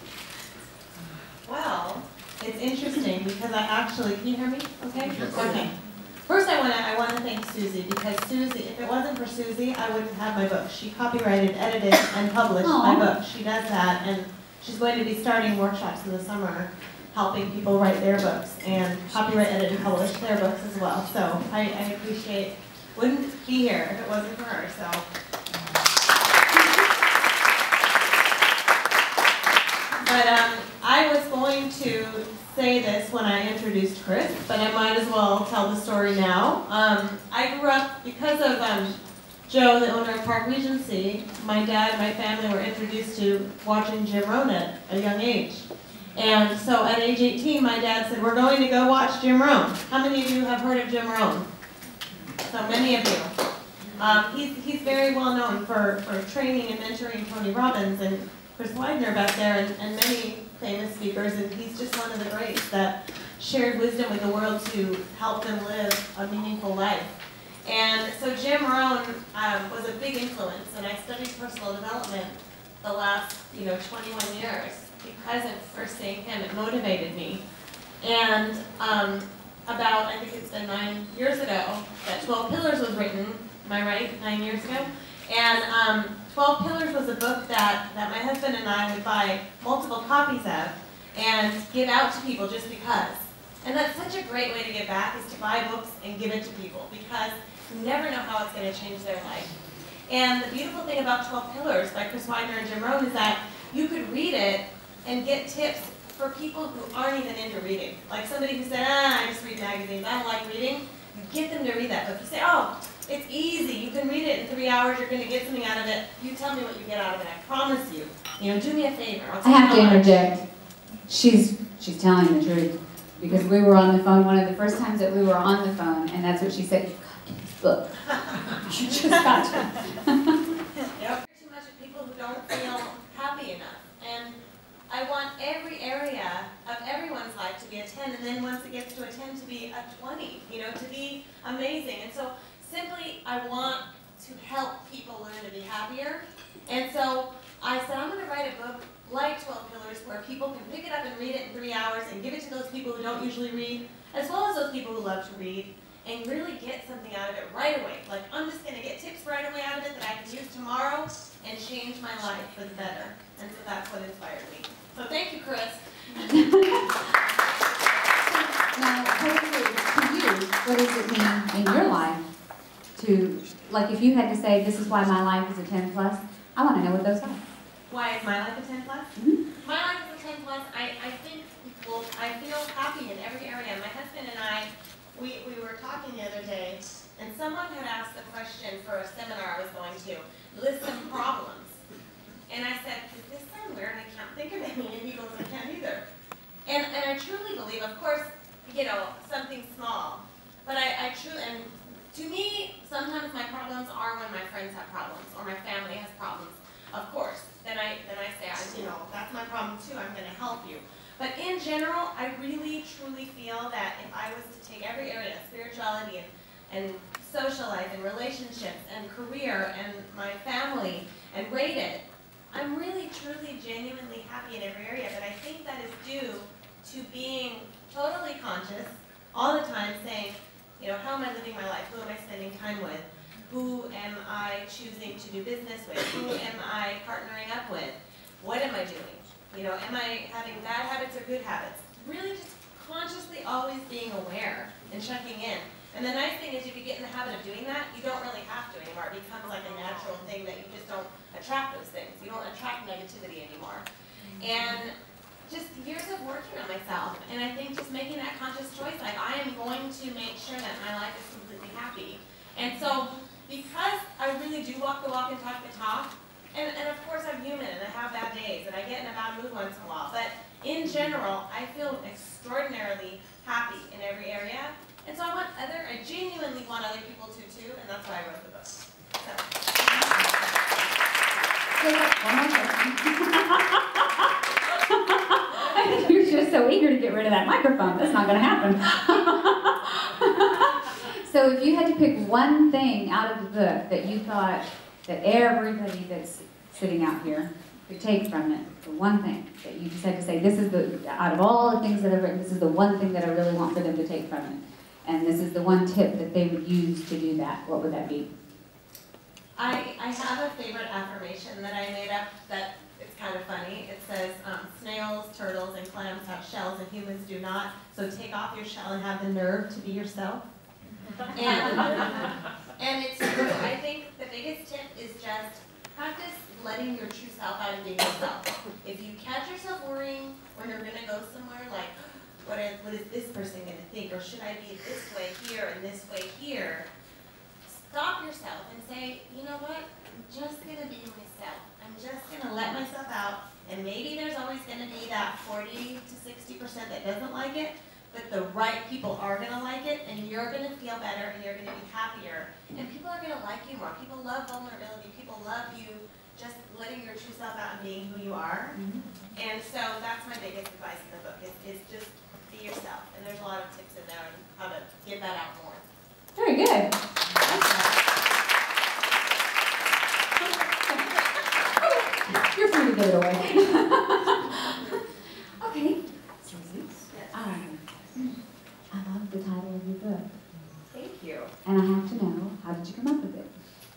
Well, it's interesting because I actually, can you hear me okay? Okay. First I want to thank Susie, because Susie, if it wasn't for Susie, I wouldn't have my book. She copyrighted, edited, and published my book. She does that, and she's going to be starting workshops in the summer helping people write their books and copyright, edit, and publish their books as well. So I appreciate, wouldn't be here if it wasn't for her, so. But I was going to say this when I introduced Chris, but I might as well tell the story now. I grew up, because of Joe, the owner of Park Regency, my dad and my family were introduced to watching Jim Rohn at a young age. And so at age 18, my dad said, we're going to go watch Jim Rohn. How many of you have heard of Jim Rohn? So many of you. He's very well known for training and mentoring Tony Robbins and Chris Widener back there, and many famous speakers, and he's just one of the greats that shared wisdom with the world to help them live a meaningful life. And so Jim Rohn was a big influence, and I studied personal development the last 21 years because of first seeing him. It motivated me. And about, I think it's been 9 years ago, that 12 Pillars was written. Am I right? 9 years ago? And 12 Pillars was a book that my husband and I would buy multiple copies of and give out to people just because. And that's such a great way to give back, is to buy books and give it to people, because you never know how it's going to change their life. And the beautiful thing about 12 Pillars by Chris Widener and Jim Rohn is that you could read it and get tips for people who aren't even into reading. Like somebody who said, I just read magazines, I don't like reading. You get them to read that book. You say, oh, it's easy. You can read it in 3 hours. You're going to get something out of it. You tell me what you get out of it. I promise you. Do me a favor. I have to interject. She's telling the truth, because we were on the phone one of the first times that we were on the phone, and that's what she said. You've got to get this book. You just got to. Yep. Too much of people who don't feel happy enough, and I want every area of everyone's life to be a 10, and then once it gets to a 10, to be a 20. To be amazing. And so simply, I want to help people learn to be happier. And so I said, I'm going to write a book like 12 Pillars, where people can pick it up and read it in 3 hours and give it to those people who don't usually read, as well as those people who love to read, and really get something out of it right away. Like, I'm just going to get tips right away out of it that I can use tomorrow and change my life for the better. And so that's what inspired me. So thank you, Chris. Now, totally, to you, what does it mean in your life to, like, if you had to say, this is why my life is a 10 plus, I want to know what those are. Why is my life a 10 plus? My life is a 10 plus. I think, well, I feel happy in every area. My husband and I, we were talking the other day, and someone had asked a question for a seminar I was going to, list some problems. And I said, does this sound weird? I can't think of any. And he goes, I can't either. And I truly believe, of course, something small. But I truly, and to me, sometimes my problems are when my friends have problems or my family has problems. Of course, then I say, that's my problem too. I'm going to help you. But in general, I really, truly feel that if I was to take every area, spirituality and social life and relationships and career and my family, and rate it, I'm really, truly, genuinely happy in every area. But I think that is due to being totally conscious all the time, saying, how am I living my life? Who am I spending time with? Who am I choosing to do business with? Who am I partnering up with? What am I doing? Am I having bad habits or good habits? Really just consciously always being aware and checking in. And the nice thing is, if you get in the habit of doing that, you don't really have to anymore. It becomes like a natural thing that you just don't attract those things. You don't attract negativity anymore. And just years of working on myself, and I think just making that conscious choice, like, I am going to make sure that my life is completely happy. And so, because I really do walk the walk and talk the talk, and of course I'm human and I have bad days and I get in a bad mood once in a while, but in general, I feel extraordinarily happy in every area. And so I genuinely want other people to too, and that's why I wrote the book. So. You're just so eager to get rid of that microphone. That's not going to happen. So if you had to pick one thing out of the book that you thought that everybody that's sitting out here could take from it, the one thing that you just had to say, this is the, out of all the things that I've written, this is the one thing that I really want for them to take from it. And this is the one tip that they would use to do that. What would that be? I have a favorite affirmation that I made up that it's kind of funny. It says, snails, turtles, and clams have shells and humans do not. So take off your shell and have the nerve to be yourself. And it's true. I think the biggest tip is just practice letting your true self out and being yourself. If you catch yourself worrying when you're going to go somewhere like, what is this person going to think? Or should I be this way here and this way here? Stop yourself and say, you know what? I'm just going to be myself. I'm just going to let myself out. And maybe there's always going to be that 40 to 60% that doesn't like it. But the right people are going to like it, and you're going to feel better, and you're going to be happier. And people are going to like you more. People love vulnerability. People love you just letting your true self out and being who you are. And so that's my biggest advice in the book, is just be yourself. And there's a lot of tips in there on how to get that out more. Very good. You're free to give it away. Okay. Susie, I love the title of your book. Thank you. And I have to know, how did you come up with it?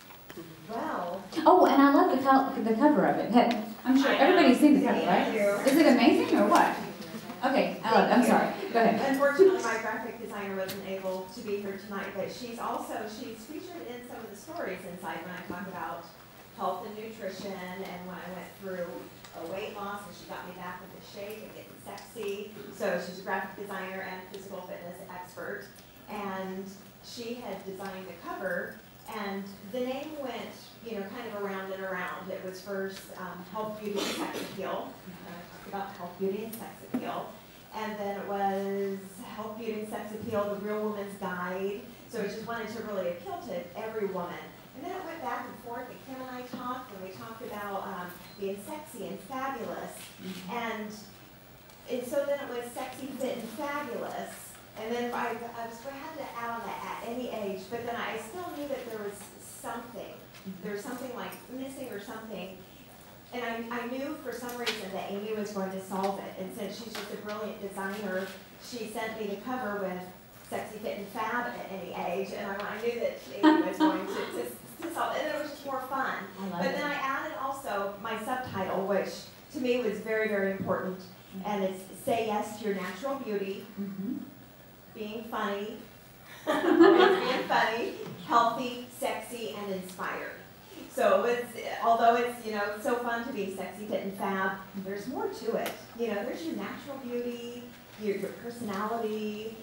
Well, Oh, and I love the cover of it. I'm sure everybody's seen the cover, right? Is it amazing or what? Okay, I love it. I'm sorry. Go ahead. unfortunately, my graphic designer wasn't able to be here tonight, but she's featured in some of the stories inside when I talk about health and nutrition, and when I went through a weight loss, and she got me back into shape and getting sexy. So she's a graphic designer and physical fitness expert, and she had designed the cover, and the name went, kind of around and around. It was first health, beauty, and sex appeal. Talked about health, beauty, and sex appeal, and then it was health, beauty, and sex appeal, the real woman's guide. So I just wanted to really appeal to every woman. And then it went back and forth, and Kim and I talked, and we talked about being sexy and fabulous. And so then it was sexy, fit, and fabulous. And then I had to add on that at any age, but then I still knew that there was something. There was something like missing or something. And I knew for some reason that Amy was going to solve it. And since she's just a brilliant designer, she sent me the cover with sexy, fit, and fab at any age. And I knew that Amy was going to solve it. And it was just more fun. But then I added also my subtitle, which to me was very, very important. And it's Say Yes to Your Natural Beauty, being funny, being funny, healthy, sexy, and inspired. So although it's so fun to be sexy, fit, and fab, there's more to it. There's your natural beauty, your personality,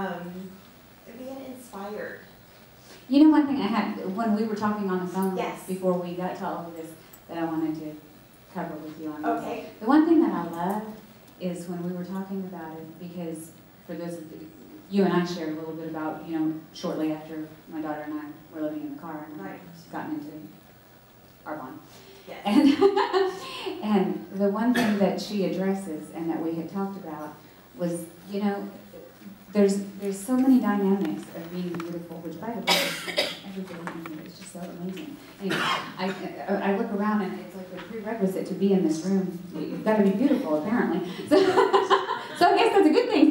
being inspired. One thing I had, when we were talking on the phone before we got to all of this, that I wanted to cover with you on this. Okay. The one thing that I love is when we were talking about it, because for those of you and I shared a little bit about, shortly after my daughter and I were living in the car and gotten into our bond. Yes. And the one thing that she addresses and that we had talked about was, there's so many dynamics of being beautiful, which by the way, everybody in here is just so amazing. Anyway, I look around and it's like a prerequisite to be in this room. You've got to be beautiful, apparently. So I guess that's a good thing.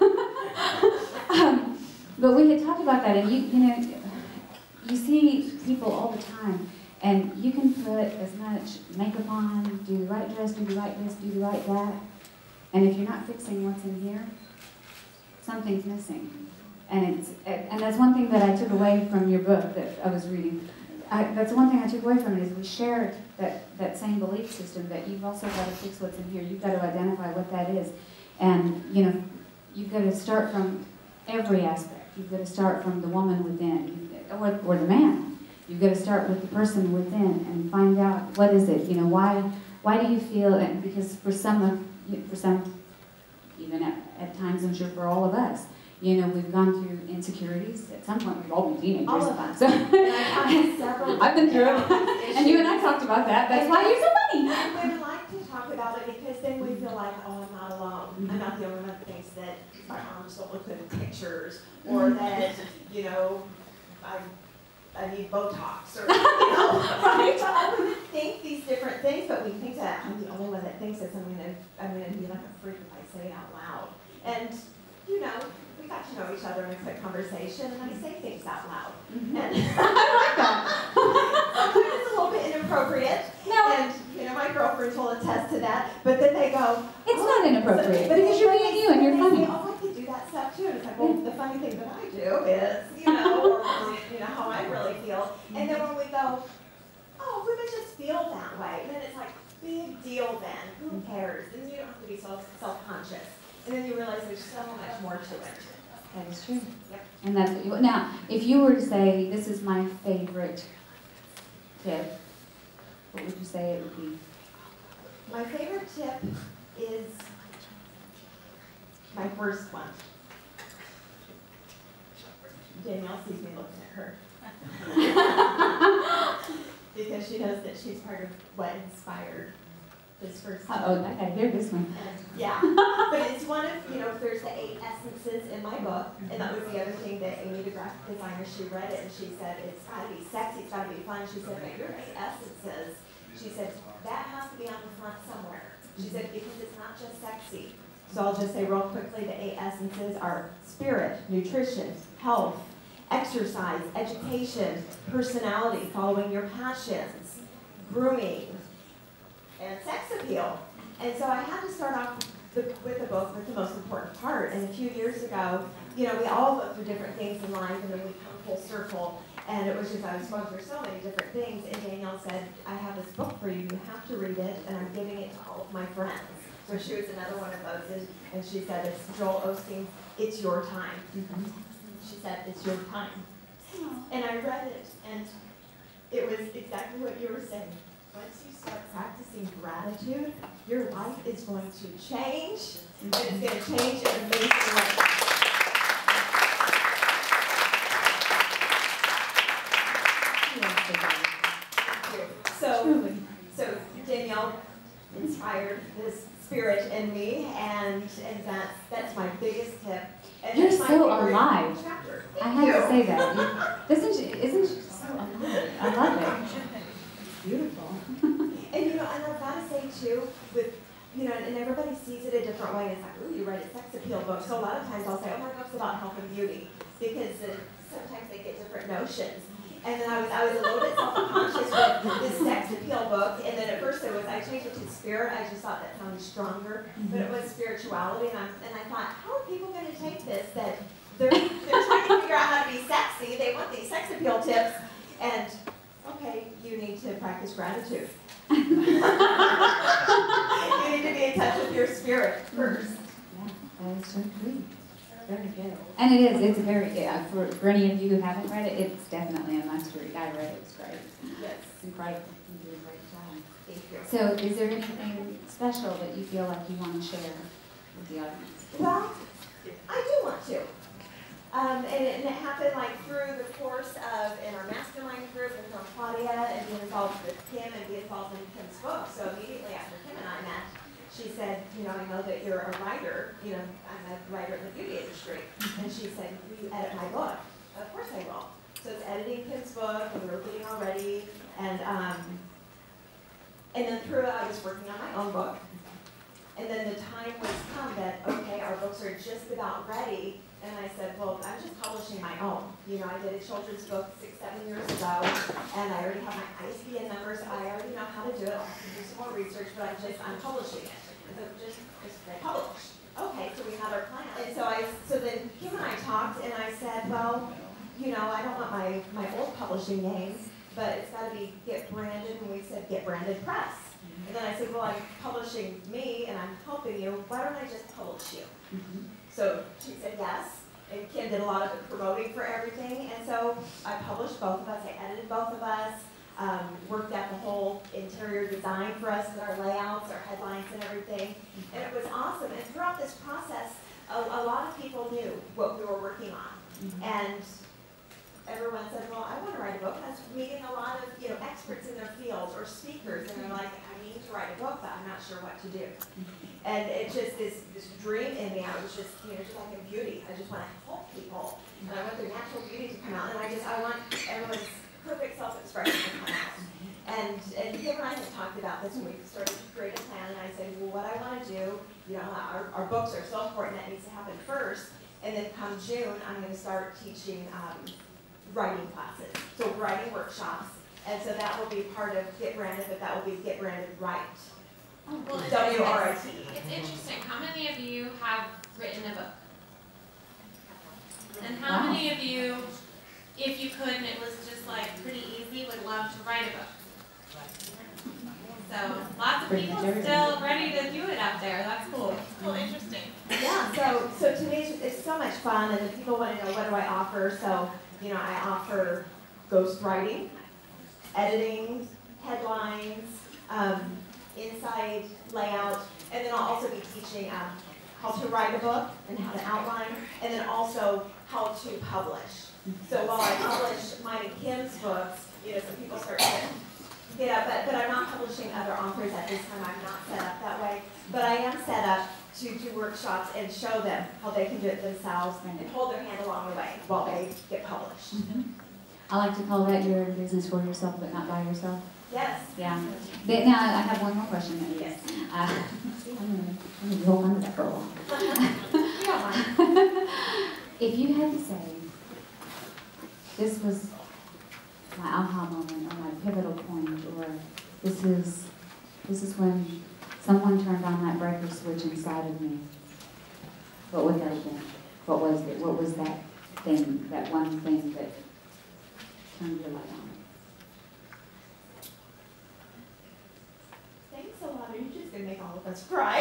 But we had talked about that, and you see people all the time, and you can put as much makeup on, do the right dress, do the right this, do the right that, and if you're not fixing what's in here, something's missing. And that's one thing that I took away from your book that I was reading. That's one thing I took away from it, is we share that same belief system that you've also got to fix what's in here. You've got to identify what that is. And, you've got to start from every aspect. You've got to start from the woman within, or the man. You've got to start with the person within and find out what is it. Why do you feel? And because for some, even at times, I'm sure for all of us, we've gone through insecurities. At some point, we've all been teenagers. All of us. So I've been through it, and you and I talked about that. That's why you're so funny. I would like to talk about it because then we feel like, oh, I'm not alone. I'm not the only one that thinks that my arms don't look good in pictures, or that, I need Botox, or, you know, right? So we would think these different things, but we think that I'm the only one that thinks this. I'm gonna be like a freak if I say it out loud. And, you know, we got to know each other in a quick conversation, and I say things out loud. And I like that. Sometimes it's a little bit inappropriate. No. And, you know, my girlfriends will attest to that. But then they go, It's not inappropriate, but because you're being you and you're they funny. say, oh, I could do that stuff too. And it's like, well, the funny thing that I do is, you know, or, you know, how I really feel. And then when we go, oh, women just feel that way. And then it's like, big deal then. Who cares? Then you don't have to be so self-conscious. And then you realize there's so much more to it. That is true. Yep. And that's what you, now, if you were to say, this is my favorite tip, what would you say it would be? My favorite tip is my first one. Danielle sees me looking at her. Because she knows that she's part of what inspired this first one. Oh, I gotta hear this one. Yeah, but it's one of, you know, there's the 8 essences in my book, and that was the other thing that Amy, the graphic designer, she read it and she said, it's gotta be sexy, it's gotta be fun. She said, but your 8 essences, she said, that has to be on the front somewhere. She said, because it's not just sexy. So I'll just say real quickly, the 8 essences are spirit, nutrition, health, exercise, education, personality, following your passions, grooming, and sex appeal. And so I had to start off with the book with the most important part. And a few years ago, you know, we all go through different things in life, and then we come full circle. And it was just, I was going through so many different things. And Danielle said, I have this book for you. You have to read it, and I'm giving it to all of my friends. So she was another one of those, and she said, it's Joel Osteen's It's Your Time. She said, it's your time. And I read it, and it was exactly what you were saying. Once you start practicing gratitude, your life is going to change, and it's going to change in amazing ways. So Danielle inspired this spirit in me, and that's my biggest tip. And You're that's my so favorite alive. chapter. I have to say that. Isn't she so alive? I love it. Beautiful. And you know, and I've got to say too, with, you know, and everybody sees it a different way. It's like, ooh, you write a sex appeal book. So a lot of times I'll say, oh, my book's about health and beauty, because sometimes they get different notions. And then I was a little bit self-conscious with this sex appeal book, and then at first I changed it to spirit. I just thought that sounded stronger, but it was spirituality, and I thought, how are people going to take this? That they're trying to figure out how to be sexy. They want these sex appeal tips, and okay, you need to practice gratitude. You need to be in touch with your spirit first. Yeah, that is so true. Very good. And it is, it's very, for any of you who haven't read it, it's definitely a must read. I read it, it's great. Yes. It's incredible. You do a great job. Thank you. So is there anything special that you feel like you want to share with the audience? Well, I do want to. And it happened like through the course of, in our mastermind group, and from Claudia, and being involved with Kim, and being involved in Kim's book. So immediately after Kim and I met, she said, you know, I know that you're a writer, you know, I'm a writer in the beauty industry. And she said, will you edit my book? Of course I will. So it's editing Kim's book, and we were getting all ready, and then through it, I was working on my own book. And then the time was come that, okay, our books are just about ready. And I said, well, I'm just publishing my own. You know, I did a children's book 6-7 years ago, and I already have my ISBN number, so I already know how to do it. I'll have to do some more research, but I'm publishing it. So just publish. Okay, so we had our plan. And so then Kim and I talked, and I said, well, you know, I don't want my old publishing name, but it's got to be Get Branded, and we said Get Branded Press. And then I said, well, I'm publishing me, and I'm helping you. Why don't I just publish you? So she said yes, and Kim did a lot of the promoting for everything, and so I published both of us, I edited both of us, worked out the whole interior design for us, with our layouts, our headlines and everything, and it was awesome. And throughout this process, a lot of people knew what we were working on, and everyone said, well, I want to write a book. I was meeting a lot of, you know, experts in their fields or speakers, and they're like, I need to write a book, but I'm not sure what to do. And it's just this dream in me. I was just, you know, just like in beauty. I just want to help people, and I want their natural beauty to come out. And I want everyone's perfect self-expression to come out. And Kim and I had talked about this when we started to create a plan, and I said, well, what I want to do, you know, our books are so important, that needs to happen first, and then come June, I'm going to start teaching writing classes, so writing workshops, and so that will be part of Get Branded, but that will be Get Branded Right. Oh, well, W-R-I-T. It's interesting. How many of you have written a book? And how many of you, if you could and it was just like pretty easy, would love to write a book? So lots of people still ready to do it out there. That's cool. It's cool, interesting. Yeah, so to me it's so much fun, and if people want to know what do I offer, so you know, I offer ghostwriting, editing, headlines, inside layout, and then I'll also be teaching how to write a book and how to outline, and then also how to publish. So while I publish mine and Kim's books, you know, some people start to get up, but I'm not publishing other authors at this time. I'm not set up that way, but I am set up to do workshops and show them how they can do it themselves and hold their hand along the way while they get published. I like to call that you're in business for yourself, but not by yourself. Yes. Yeah. But now I have one more question. Yes. I'm going to hold on to that for a while. If you had to say, this was my aha moment, or my pivotal point, or this is when someone turned on that breaker switch inside of me, what would that have been? What was it? What was that thing, that one thing that turned your light on? Thanks a lot. Are you just going to make all of us cry?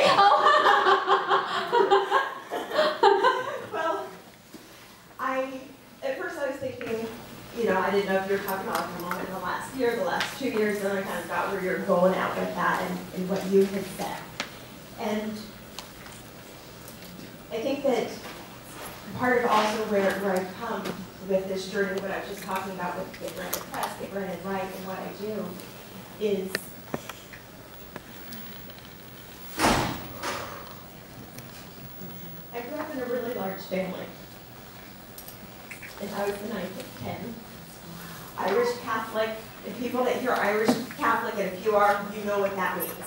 Well, at first I was thinking, you know, I didn't know if you were talking about a moment in the last year, the last 2 years, and I kind of got where you're going out with that and what you had said. And I think that part of also where I've come with this journey, what I was just talking about with Get Branded Press, Get Branded Right, and what I do is I grew up in a really large family. And I was the 9th of 10. Irish Catholic, and people that hear Irish Catholic, and if you are, you know what that means.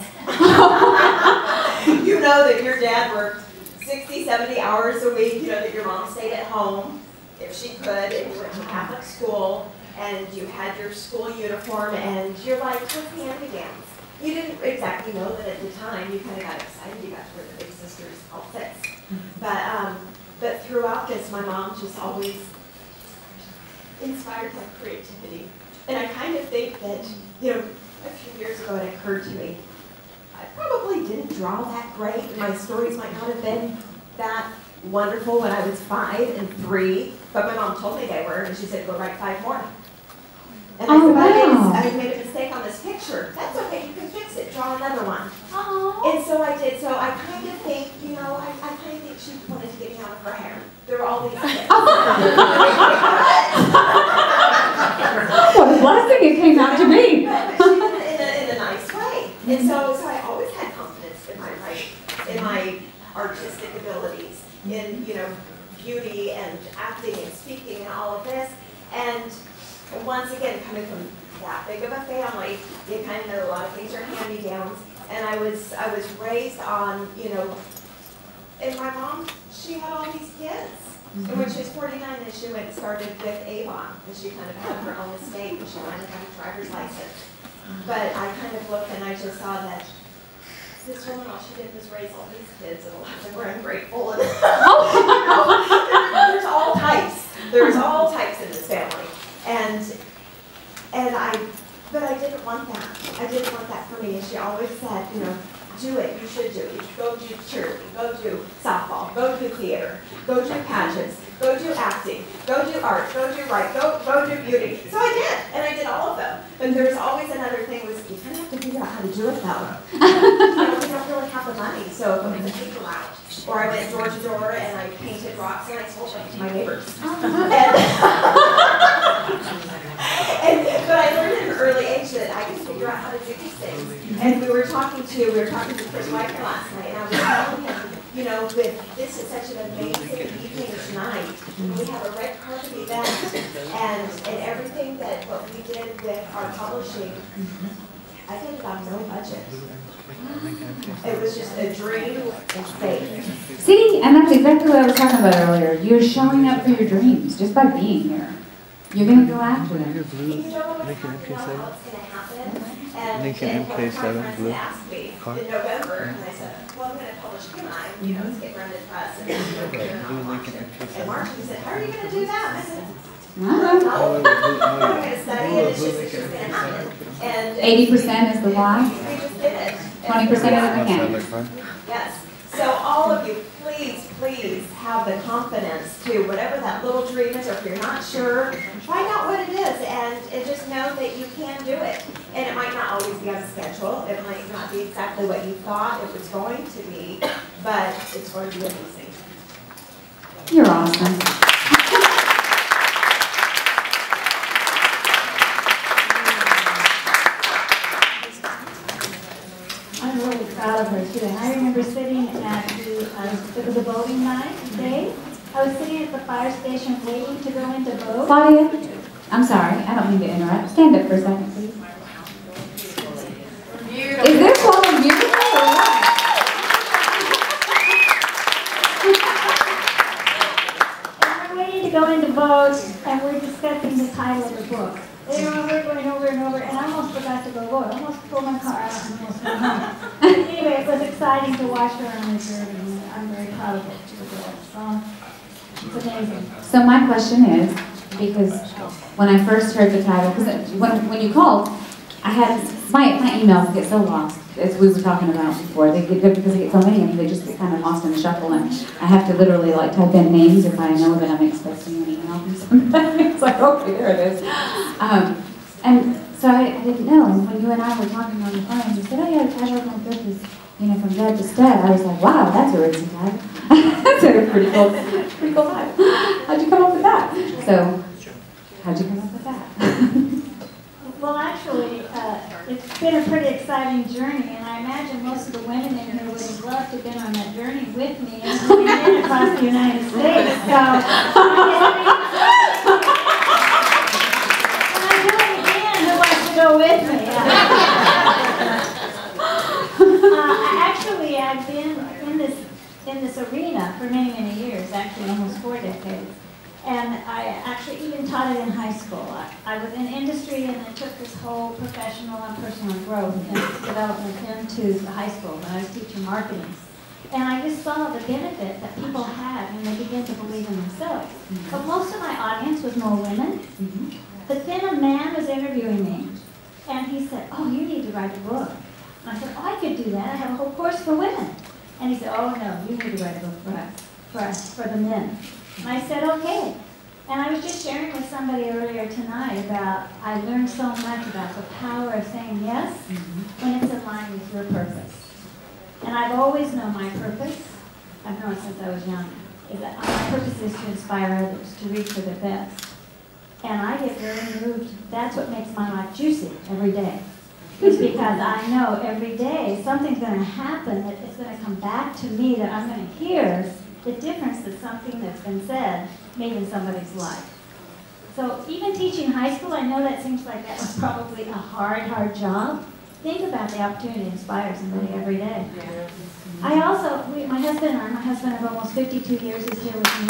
You know that your dad worked 60, 70 hours a week, you know that your mom stayed at home, if she could, and you went to Catholic school, and you had your school uniform, and your life was hand-me-downs. You didn't exactly know that at the time. You kind of got excited. You got to wear the big sister's outfits. But throughout this, my mom just always inspired my creativity. And I kind of think that, you know, a few years ago it occurred to me, I probably didn't draw that great, and my stories might not have been that wonderful when I was 5 and 3, but my mom told me they were, and she said, go write 5 more. And I said, wow. I made a mistake on this picture. That's okay, you can fix it, draw another one. Aww. And so I did. So I kind of think, you know, I kind of think she wanted to get me out of her hair. There were all these things. What a blessing it came out to be. But she did it in a nice way. And so I always had confidence in my writing, in my artistic abilities, in, you know, beauty and acting and speaking and all of this. And once again, coming from that big of a family, you kind of know a lot of things are hand-me-downs. And I was raised on, you know, and my mom, she had all these kids. And when she was 49, then she went and started with Avon, and she kind of had her own estate, and she finally got a driver's license. But I kind of looked and I just saw that this woman, all she did was raise all these kids, and a lot of them were ungrateful. And there's all types. There's all types in this family. But I didn't want that. I didn't want that for me. And she always said, you know, do it. You should do it. You should go do cheerleading. Go do softball. Go do theater. Go do pageants. Go do acting. Go do art. Go do write. Go do beauty. So I did, and I did all of them. But there was always another thing was you kind of have to figure out how to do it though. You know, we don't really have the money. So if I'm in the people out, or I went door to door and I painted rocks and I sold them to my neighbors. But I learned at an early age that I could figure out how to do these things. And we were talking to Chris Widener last night, and I was telling him, you know, with this is such an amazing evening tonight. We have a red carpet event, and everything that what we did with our publishing, I did it on no budget. It was just a dream and faith. See, and that's exactly what I was talking about earlier. You're showing up for your dreams just by being here. You're going to go after them. You don't know what's going to happen. And what my friends asked me in November, and I said, well, I'm going to publish tonight, you know, let's get Brendan Press and in March, he said, how are you going to do that? I said, I'm going to study it, it's just going to happen. And 80% is the why? We just did it. 20% of the mechanics. Yes. So all of you, please have the confidence to whatever that little dream is, or if you're not sure, find out what it is and just know that you can do it. And it might not always be on schedule. It might not be exactly what you thought it was going to be, but it's going to be amazing. You're awesome. I'm really proud of her too. And I remember sitting at it was a voting night day. I was sitting at the fire station waiting to go into vote. Claudia, I'm sorry, I don't mean to interrupt. Stand up for a second, please. Is this woman beautiful or what? And we're waiting to go into vote, and we're discussing the title of the book. They were going over and over, and I almost forgot to go vote. I almost pulled my car out and almost went home. Anyway, it was exciting to watch her on the journey, and I'm very proud of it. So, it's amazing. So my question is, because when I first heard the title, because when you called, I had, my emails get so lost, as we were talking about before. They get, because I get so many of them, they just get kind of lost in the shuffle, and I have to literally like type in names if I know that I'm expecting an email from somebody. It's like, okay, there it is. And so I didn't know, and when you and I were talking on the phone, you said, oh yeah, the title of my book is, you know, From Dead to Stead. I was like, wow, that's a recent title. That's a pretty cool title. How'd you come up with that? So, how'd you come up with that? Well, actually, it's been a pretty exciting journey, and I imagine most of the women in here would have loved to have been on that journey with me and we've been across the United States. So, and I'm doing it again. Who wants to go with me? Actually, I've been in this arena for many, many years, actually almost 4 decades. And I actually even taught it in high school. I was in industry and I took this whole professional and personal growth and development into the high school when I was teaching marketing. And I just saw the benefit that people had when they began to believe in themselves. But most of my audience was more women. But then a man was interviewing me and he said, oh, you need to write a book. And I said, oh, I could do that. I have a whole course for women. And he said, oh no, you need to write a book for us, for the men. And I said, okay. And I was just sharing with somebody earlier tonight about, I learned so much about the power of saying yes when it's in line with your purpose. And I've always known my purpose. I've known it since I was young. Is that my purpose is to inspire others to reach for their best. And I get very moved. That's what makes my life juicy every day. It's because I know every day something's going to happen that is going to come back to me that I'm going to hear the difference that something that's been said made in somebody's life. So even teaching high school, I know that seems like that was probably a hard job. Think about the opportunity to inspire somebody every day. I also, my husband of almost 52 years is here with me.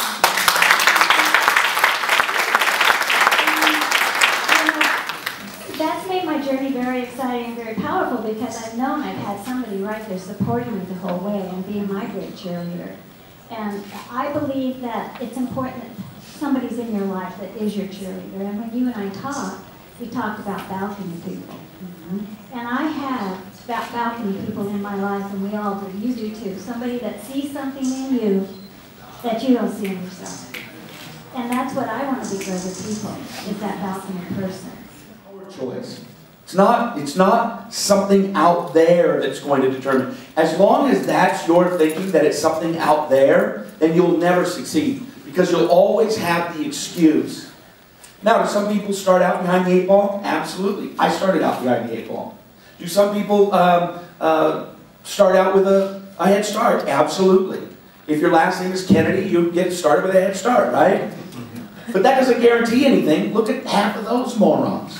That's made my journey very exciting and very powerful because I've known I've had somebody right there supporting me the whole way and being my great cheerleader. And I believe that it's important that somebody's in your life that is your cheerleader. And when you and I talked, we talked about balcony people. And I have balcony people in my life, and we all do. You do too. Somebody that sees something in you that you don't see in yourself. And that's what I want to be for other people, is that balcony person. Choice. It's not something out there that's going to determine. As long as that's your thinking, that it's something out there, then you'll never succeed. Because you'll always have the excuse. Now, do some people start out behind the 8 ball? Absolutely. I started out behind the 8 ball. Do some people start out with a head start? Absolutely. If your last name is Kennedy, you get started with a head start, right? But that doesn't guarantee anything. Look at half of those morons.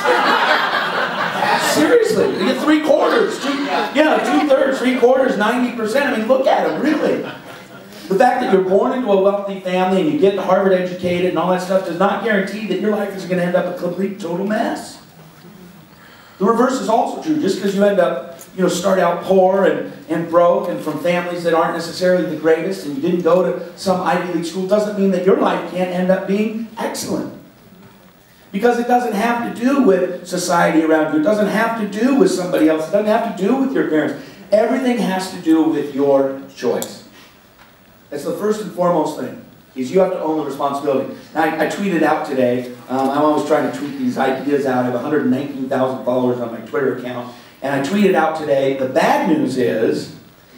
Seriously, you get 3/4, 2/3, 3/4, 90%. I mean, look at them, really. The fact that you're born into a wealthy family and you get Harvard educated and all that stuff does not guarantee that your life is going to end up a complete, total mess. The reverse is also true. Just because you end up, start out poor and broke and from families that aren't necessarily the greatest and you didn't go to some Ivy League school doesn't mean that your life can't end up being excellent. Because it doesn't have to do with society around you. It doesn't have to do with somebody else. It doesn't have to do with your parents. Everything has to do with your choice. That's the first and foremost thing, is you have to own the responsibility. Now, I tweeted out today, I'm always trying to tweet these ideas out. I have 119,000 followers on my Twitter account. And I tweeted out today, the bad news is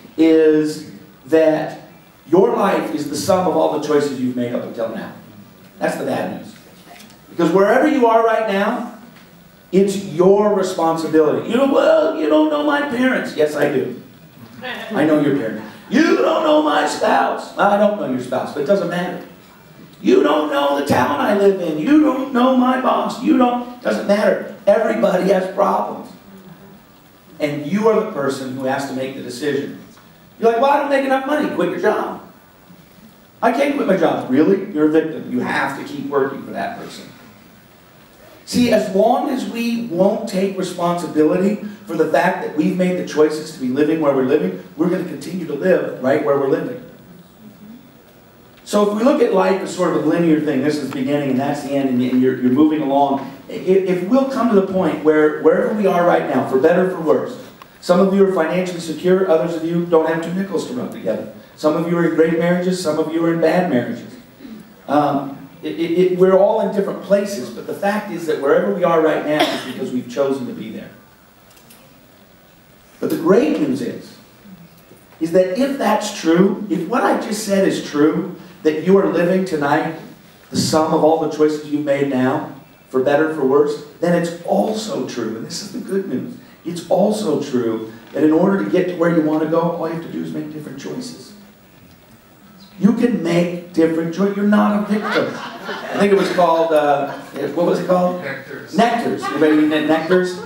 that your life is the sum of all the choices you've made up until now. That's the bad news. Because wherever you are right now, it's your responsibility. Well, you don't know my parents. Yes, I do. I know your parents. You don't know my spouse. I don't know your spouse, but it doesn't matter. You don't know the town I live in. You don't know my boss. It doesn't matter. Everybody has problems. And you are the person who has to make the decision. You're like, well, I don't make enough money. Quit your job. I can't quit my job. Really? You're a victim. You have to keep working for that person. See, as long as we won't take responsibility for the fact that we've made the choices to be living where we're living, we're going to continue to live right where we're living. So if we look at life as sort of a linear thing, this is the beginning and that's the end, and you're moving along, if we'll come to the point where wherever we are right now, for better or for worse, some of you are financially secure, others of you don't have 2 nickels to rub together. Some of you are in great marriages, some of you are in bad marriages. We're all in different places, but the fact is that wherever we are right now is because we've chosen to be there. But the great news is that if that's true, if what I just said is true, that you are living tonight the sum of all the choices you've made now, for better, for worse, then it's also true, and this is the good news, it's also true that in order to get to where you want to go, all you have to do is make different choices. You can make different choices. You're not a victim. I think it was called, what was it called? Nectars. Nectars. Anybody eating Nectars?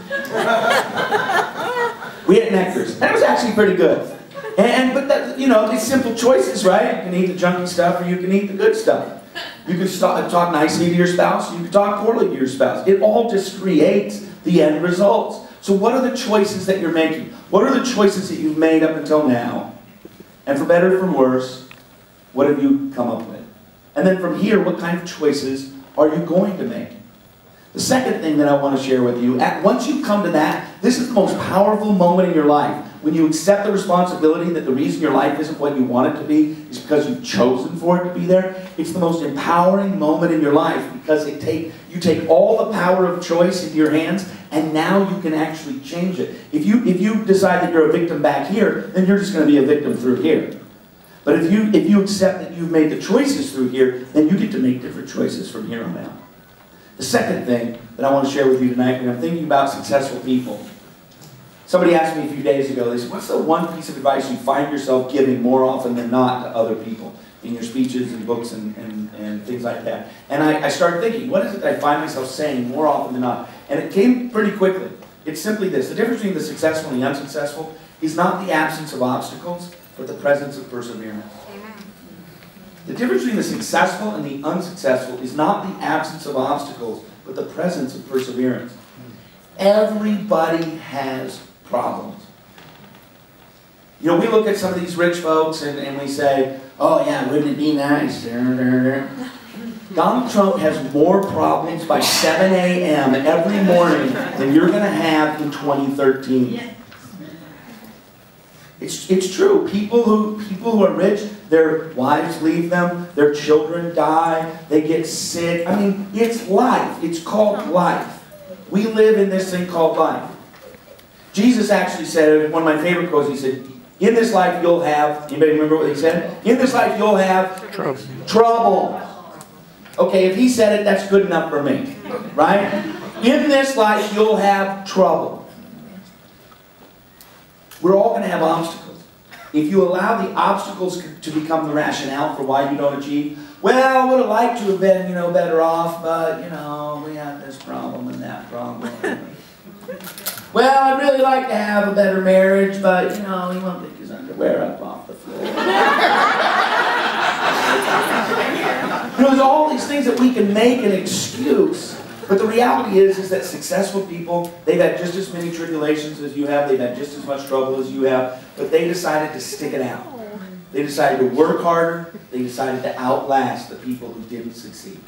We ate Nectars. And it was actually pretty good. But that, these simple choices, right? You can eat the junky stuff or you can eat the good stuff. You can talk nicely to your spouse, you can talk poorly to your spouse. It all just creates the end results. So what are the choices that you're making? What are the choices that you've made up until now? And for better or for worse, what have you come up with? And then from here, what kind of choices are you going to make? The second thing that I want to share with you, once you come to that, this is the most powerful moment in your life. When you accept the responsibility that the reason your life isn't what you want it to be is because you've chosen for it to be there, it's the most empowering moment in your life because you take all the power of choice into your hands and now you can actually change it. If you decide that you're a victim back here, then you're just going to be a victim through here. But if you accept that you've made the choices through here, then you get to make different choices from here on out. The second thing that I want to share with you tonight, when I'm thinking about successful people, somebody asked me a few days ago, they said, what's the one piece of advice you find yourself giving more often than not to other people in your speeches and books and things like that? And I started thinking, what is it that I find myself saying more often than not? And it came pretty quickly. It's simply this. The difference between the successful and the unsuccessful is not the absence of obstacles, but the presence of perseverance. The difference between the successful and the unsuccessful is not the absence of obstacles, but the presence of perseverance. Everybody has problems. We look at some of these rich folks and we say, oh yeah, wouldn't it be nice? Donald Trump has more problems by 7 a.m. every morning than you're going to have in 2013. It's true. People who are rich, their wives leave them, their children die, they get sick. I mean, it's life. It's called life. We live in this thing called life. Jesus actually said, one of my favorite quotes, he said, in this life you'll have, anybody remember what he said? In this life you'll have trouble. Okay, if he said it, that's good enough for me. Right? In this life you'll have trouble. We're all going to have obstacles. if you allow the obstacles to become the rationale for why you don't achieve, well, I would have liked to have been, better off, but, we had this problem and that problem. Well, I'd really like to have a better marriage, but, he won't pick his underwear up off the floor. There's all these things that we can make an excuse. But the reality is that successful people, they've had just as many tribulations as you have, they've had just as much trouble as you have, but they decided to stick it out. They decided to work harder, they decided to outlast the people who didn't succeed.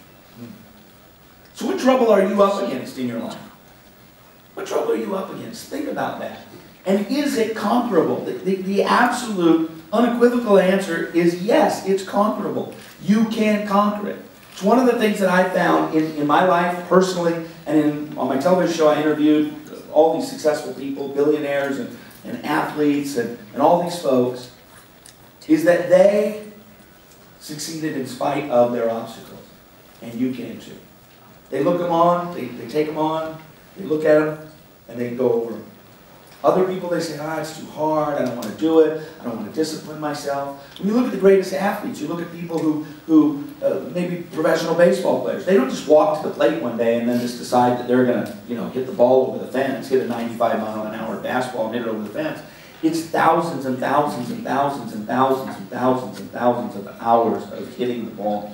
So what trouble are you up against in your life? What trouble are you up against? Think about that. And is it conquerable? The absolute, unequivocal answer is yes, it's conquerable. You can conquer it. It's one of the things that I found in my life personally, and on my television show I interviewed all these successful people, billionaires and athletes and all these folks, is that they succeeded in spite of their obstacles. And you can too. They look them on, they take them on, they look at them, and they go over them. Other people, they say, it's too hard, I don't want to do it, I don't want to discipline myself. When you look at the greatest athletes, you look at people who maybe professional baseball players, they don't just walk to the plate one day and then just decide that they're going to, hit the ball over the fence, hit a 95-mile-an-hour fastball and hit it over the fence. It's thousands and thousands and thousands and thousands and thousands and thousands of hours of hitting the ball,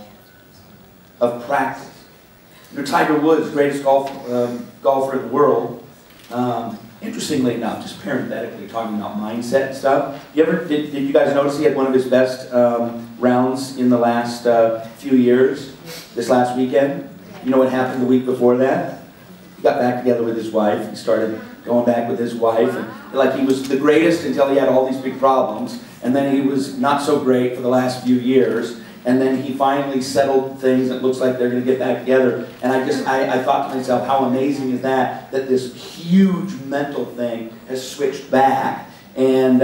of practice. Tiger Woods, greatest golfer in the world, interestingly enough, just parenthetically talking about mindset and stuff, did you guys notice he had one of his best rounds in the last few years, this last weekend? You know what happened the week before that? He got back together with his wife. He started going back with his wife. And, like, he was the greatest until he had all these big problems. And then he was not so great for the last few years. And then he finally settled things. It looks like they're going to get back together. And I thought to myself, how amazing is that this huge mental thing has switched back, and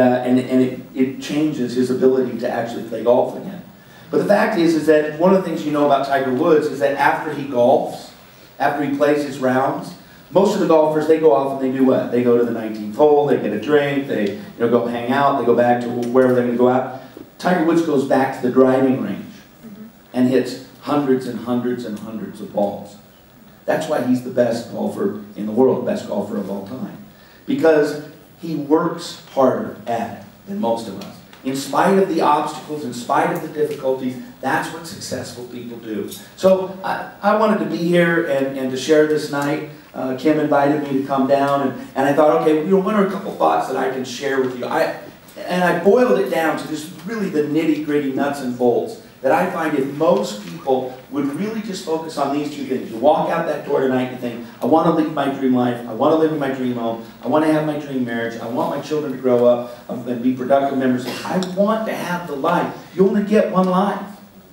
it changes his ability to actually play golf again. But the fact is that one of the things you know about Tiger Woods is that after he golfs, after he plays his rounds, most of the golfers, they go off and they do what? They go to the 19th hole, they get a drink, they go hang out, they go back to wherever they're going to go out. Tiger Woods goes back to the driving range and hits hundreds and hundreds and hundreds of balls. That's why he's the best golfer in the world, best golfer of all time. Because he works harder at it than most of us. In spite of the obstacles, in spite of the difficulties, that's what successful people do. So I wanted to be here and to share this night. Kim invited me to come down, and I thought, okay, what are a couple thoughts that I can share with you? And I boiled it down to just really the nitty-gritty nuts and bolts that I find if most people would really just focus on these two things. You walk out that door tonight and think, I want to live my dream life, I want to live in my dream home, I want to have my dream marriage, I want my children to grow up and be productive members. I want to have the life. You only get one life.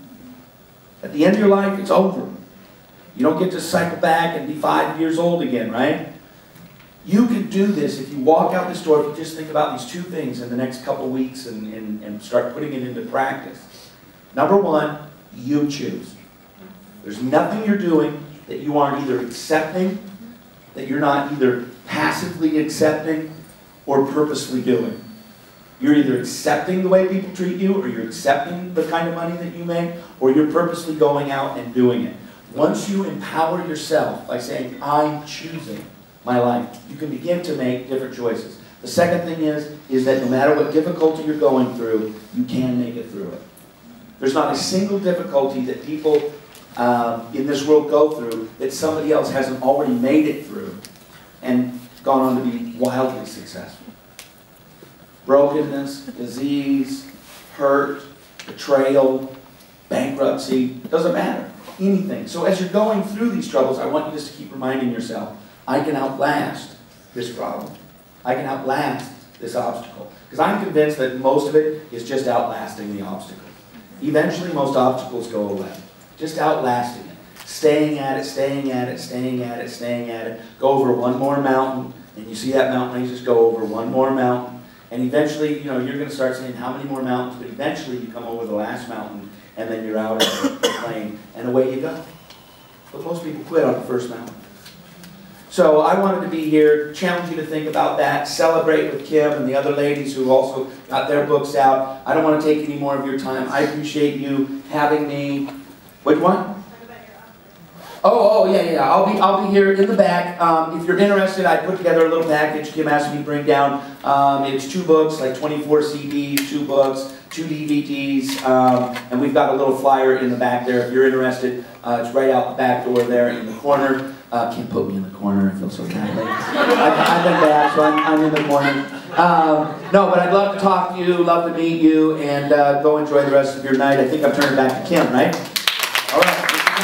At the end of your life, it's over. You don't get to cycle back and be 5 years old again, right? You can do this if you walk out this door, if you just think about these two things in the next couple weeks and start putting it into practice. Number one, you choose. There's nothing you're doing that you aren't either accepting, that you're not either passively accepting or purposely doing. You're either accepting the way people treat you, or you're accepting the kind of money that you make, or you're purposely going out and doing it. Once you empower yourself by saying, I'm choosing my life, you can begin to make different choices. The second thing is that no matter what difficulty you're going through, you can make it through it. There's not a single difficulty that people in this world go through that somebody else hasn't already made it through and gone on to be wildly successful. Brokenness, disease, hurt, betrayal, bankruptcy, doesn't matter. Anything. So as you're going through these troubles, I want you just to keep reminding yourself, I can outlast this problem. I can outlast this obstacle. Because I'm convinced that most of it is just outlasting the obstacle. Eventually, most obstacles go away. Just outlasting it. Staying at it, staying at it, staying at it, staying at it. Go over one more mountain, and you see that mountain, you just go over one more mountain. And eventually, you're going to start saying, how many more mountains? But eventually, you come over the last mountain, and then you're out of the plane, and away you go. But most people quit on the first mountain. So I wanted to be here, challenge you to think about that, celebrate with Kim and the other ladies who also got their books out. I don't want to take any more of your time. I appreciate you having me. Which one? Oh, yeah. I'll be here in the back. If you're interested, I put together a little package Kim asked me to bring down. It's 2 books, like 24 CDs, 2 books, 2 DVDs, and we've got a little flyer in the back there. If you're interested, it's right out the back door there in the corner. Can't put me in the corner. I feel so bad. I've been bad, so I'm in the corner. No, but I'd love to talk to you, love to meet you, and go enjoy the rest of your night. I think I'm turning back to Kim, right? All right.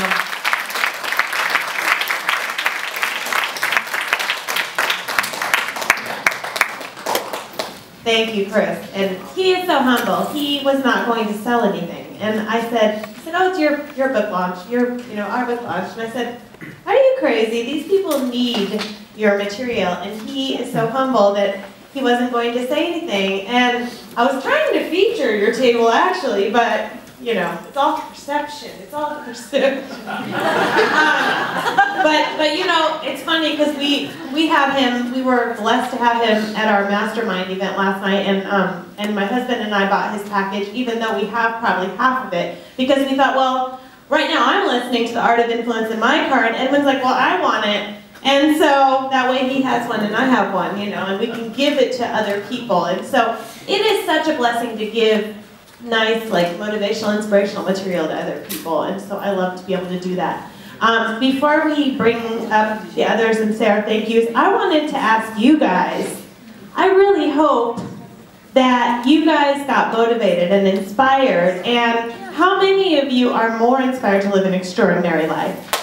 Thank you, Chris. And he is so humble. He was not going to sell anything. And I said, oh, it's your book launch, our book launch. And I said, are you crazy? These people need your material. And he is so humble that he wasn't going to say anything. And I was trying to feature your table, actually, but, it's all perception. It's all perception. But it's funny because we have him, we were blessed to have him at our mastermind event last night, and my husband and I bought his package, even though we have probably half of it, because we thought, well, right now I'm listening to The Art of Influence in my car, and Edwin's like, well, I want it. And so that way he has one and I have one, and we can give it to other people. And so it is such a blessing to give nice, like, motivational, inspirational material to other people, and so I love to be able to do that. Before we bring up the others and say our thank yous, I wanted to ask you guys, I really hope that you guys got motivated and inspired, and how many of you are more inspired to live an extraordinary life?